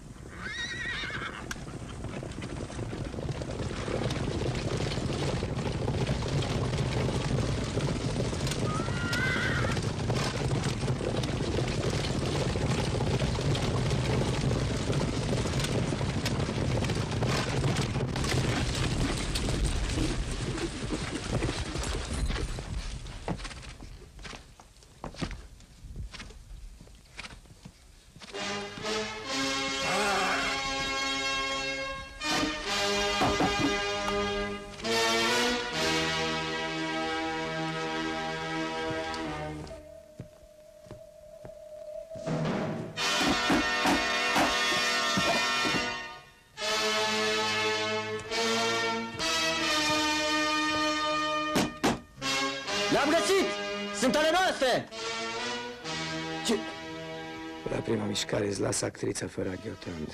Le-am găsit! Sunt ale noastre! Ce? La prima mișcare îți lasă actrița fără aghiotant.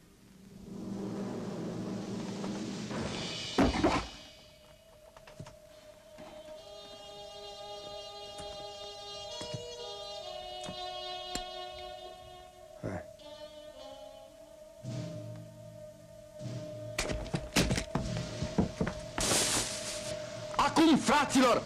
Acum, fraților!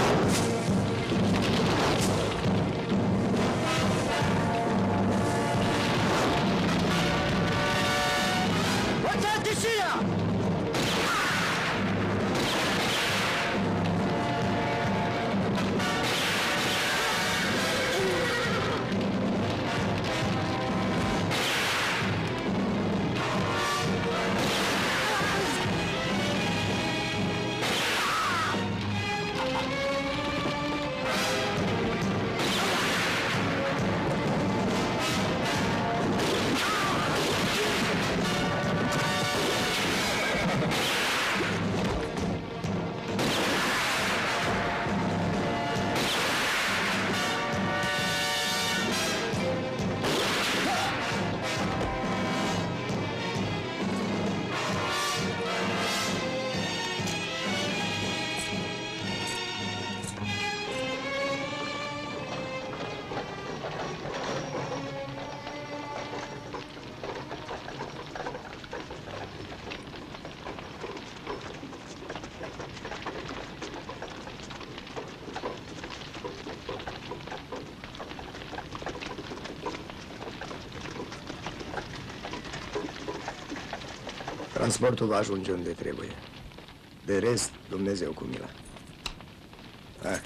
Transportul va ajunge unde trebuie. De rest, Dumnezeu cu mila. Hai.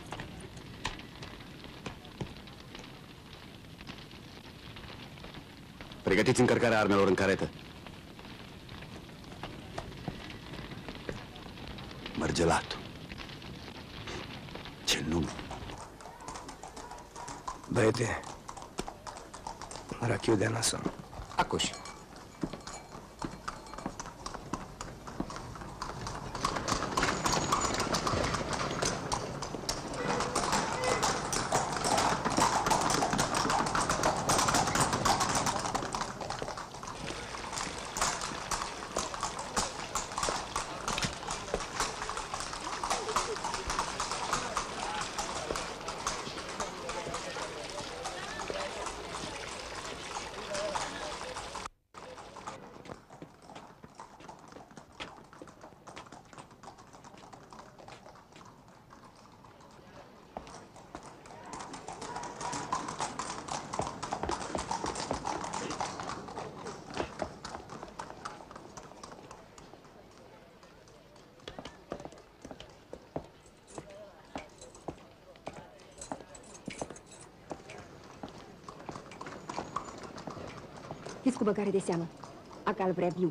Pregătiți încărcarea armelor în caretă. Mărgelatul. Ce nume! Băiete, rachiu de nason. Acuși. Fiți cu băgare de seamă. Acal vrea viu.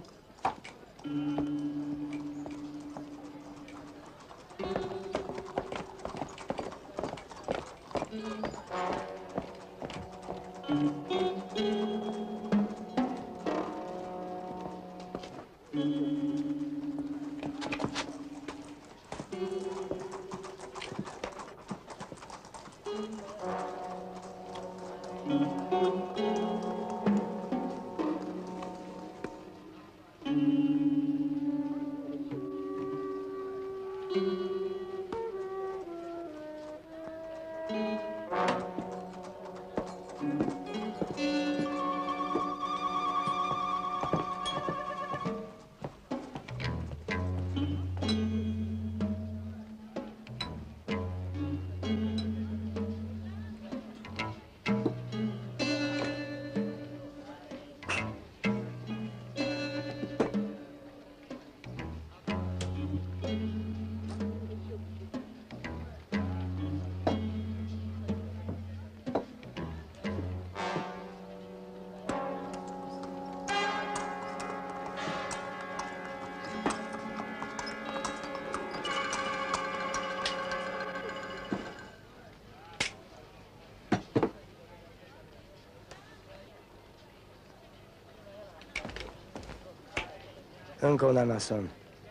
Încă un anason.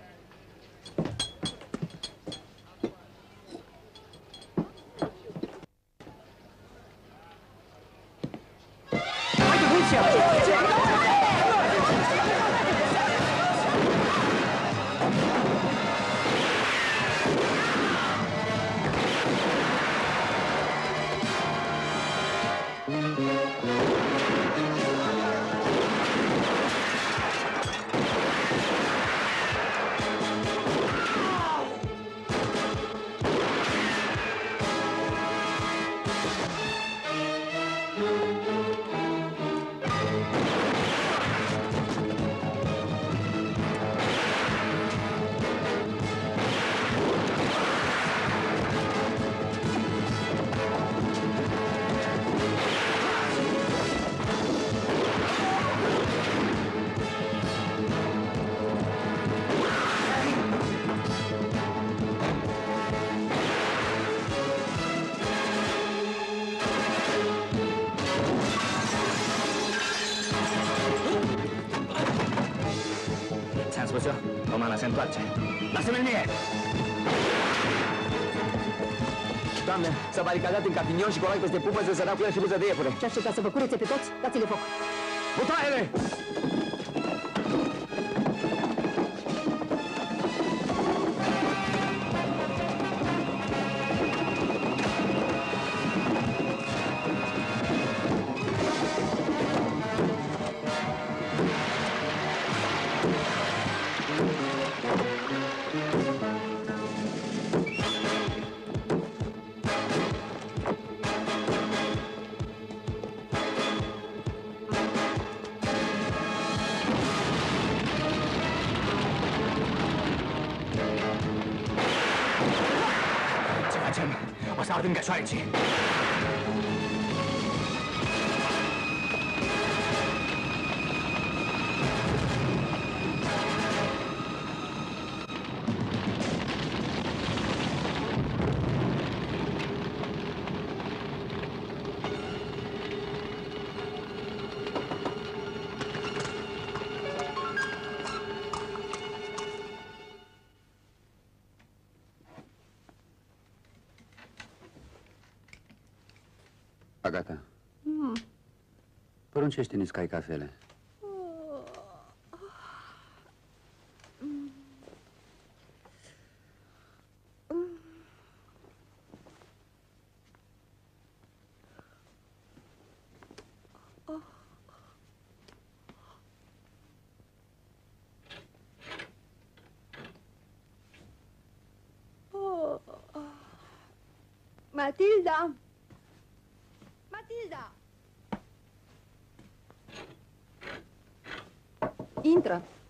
Spus eu, Romana se întoarce. Lasă-mi mie! Doamne, s-a baricadat în capinion și colac peste pupă, să săracuia și buză de iepure. Ce așteptați să vă curețe pe toți? Dați-le foc! Butoaiele! O să ardem gașoarecii. Agata, mm. poruncește-ne să cai cafele. Matilda! Matilda! Intră!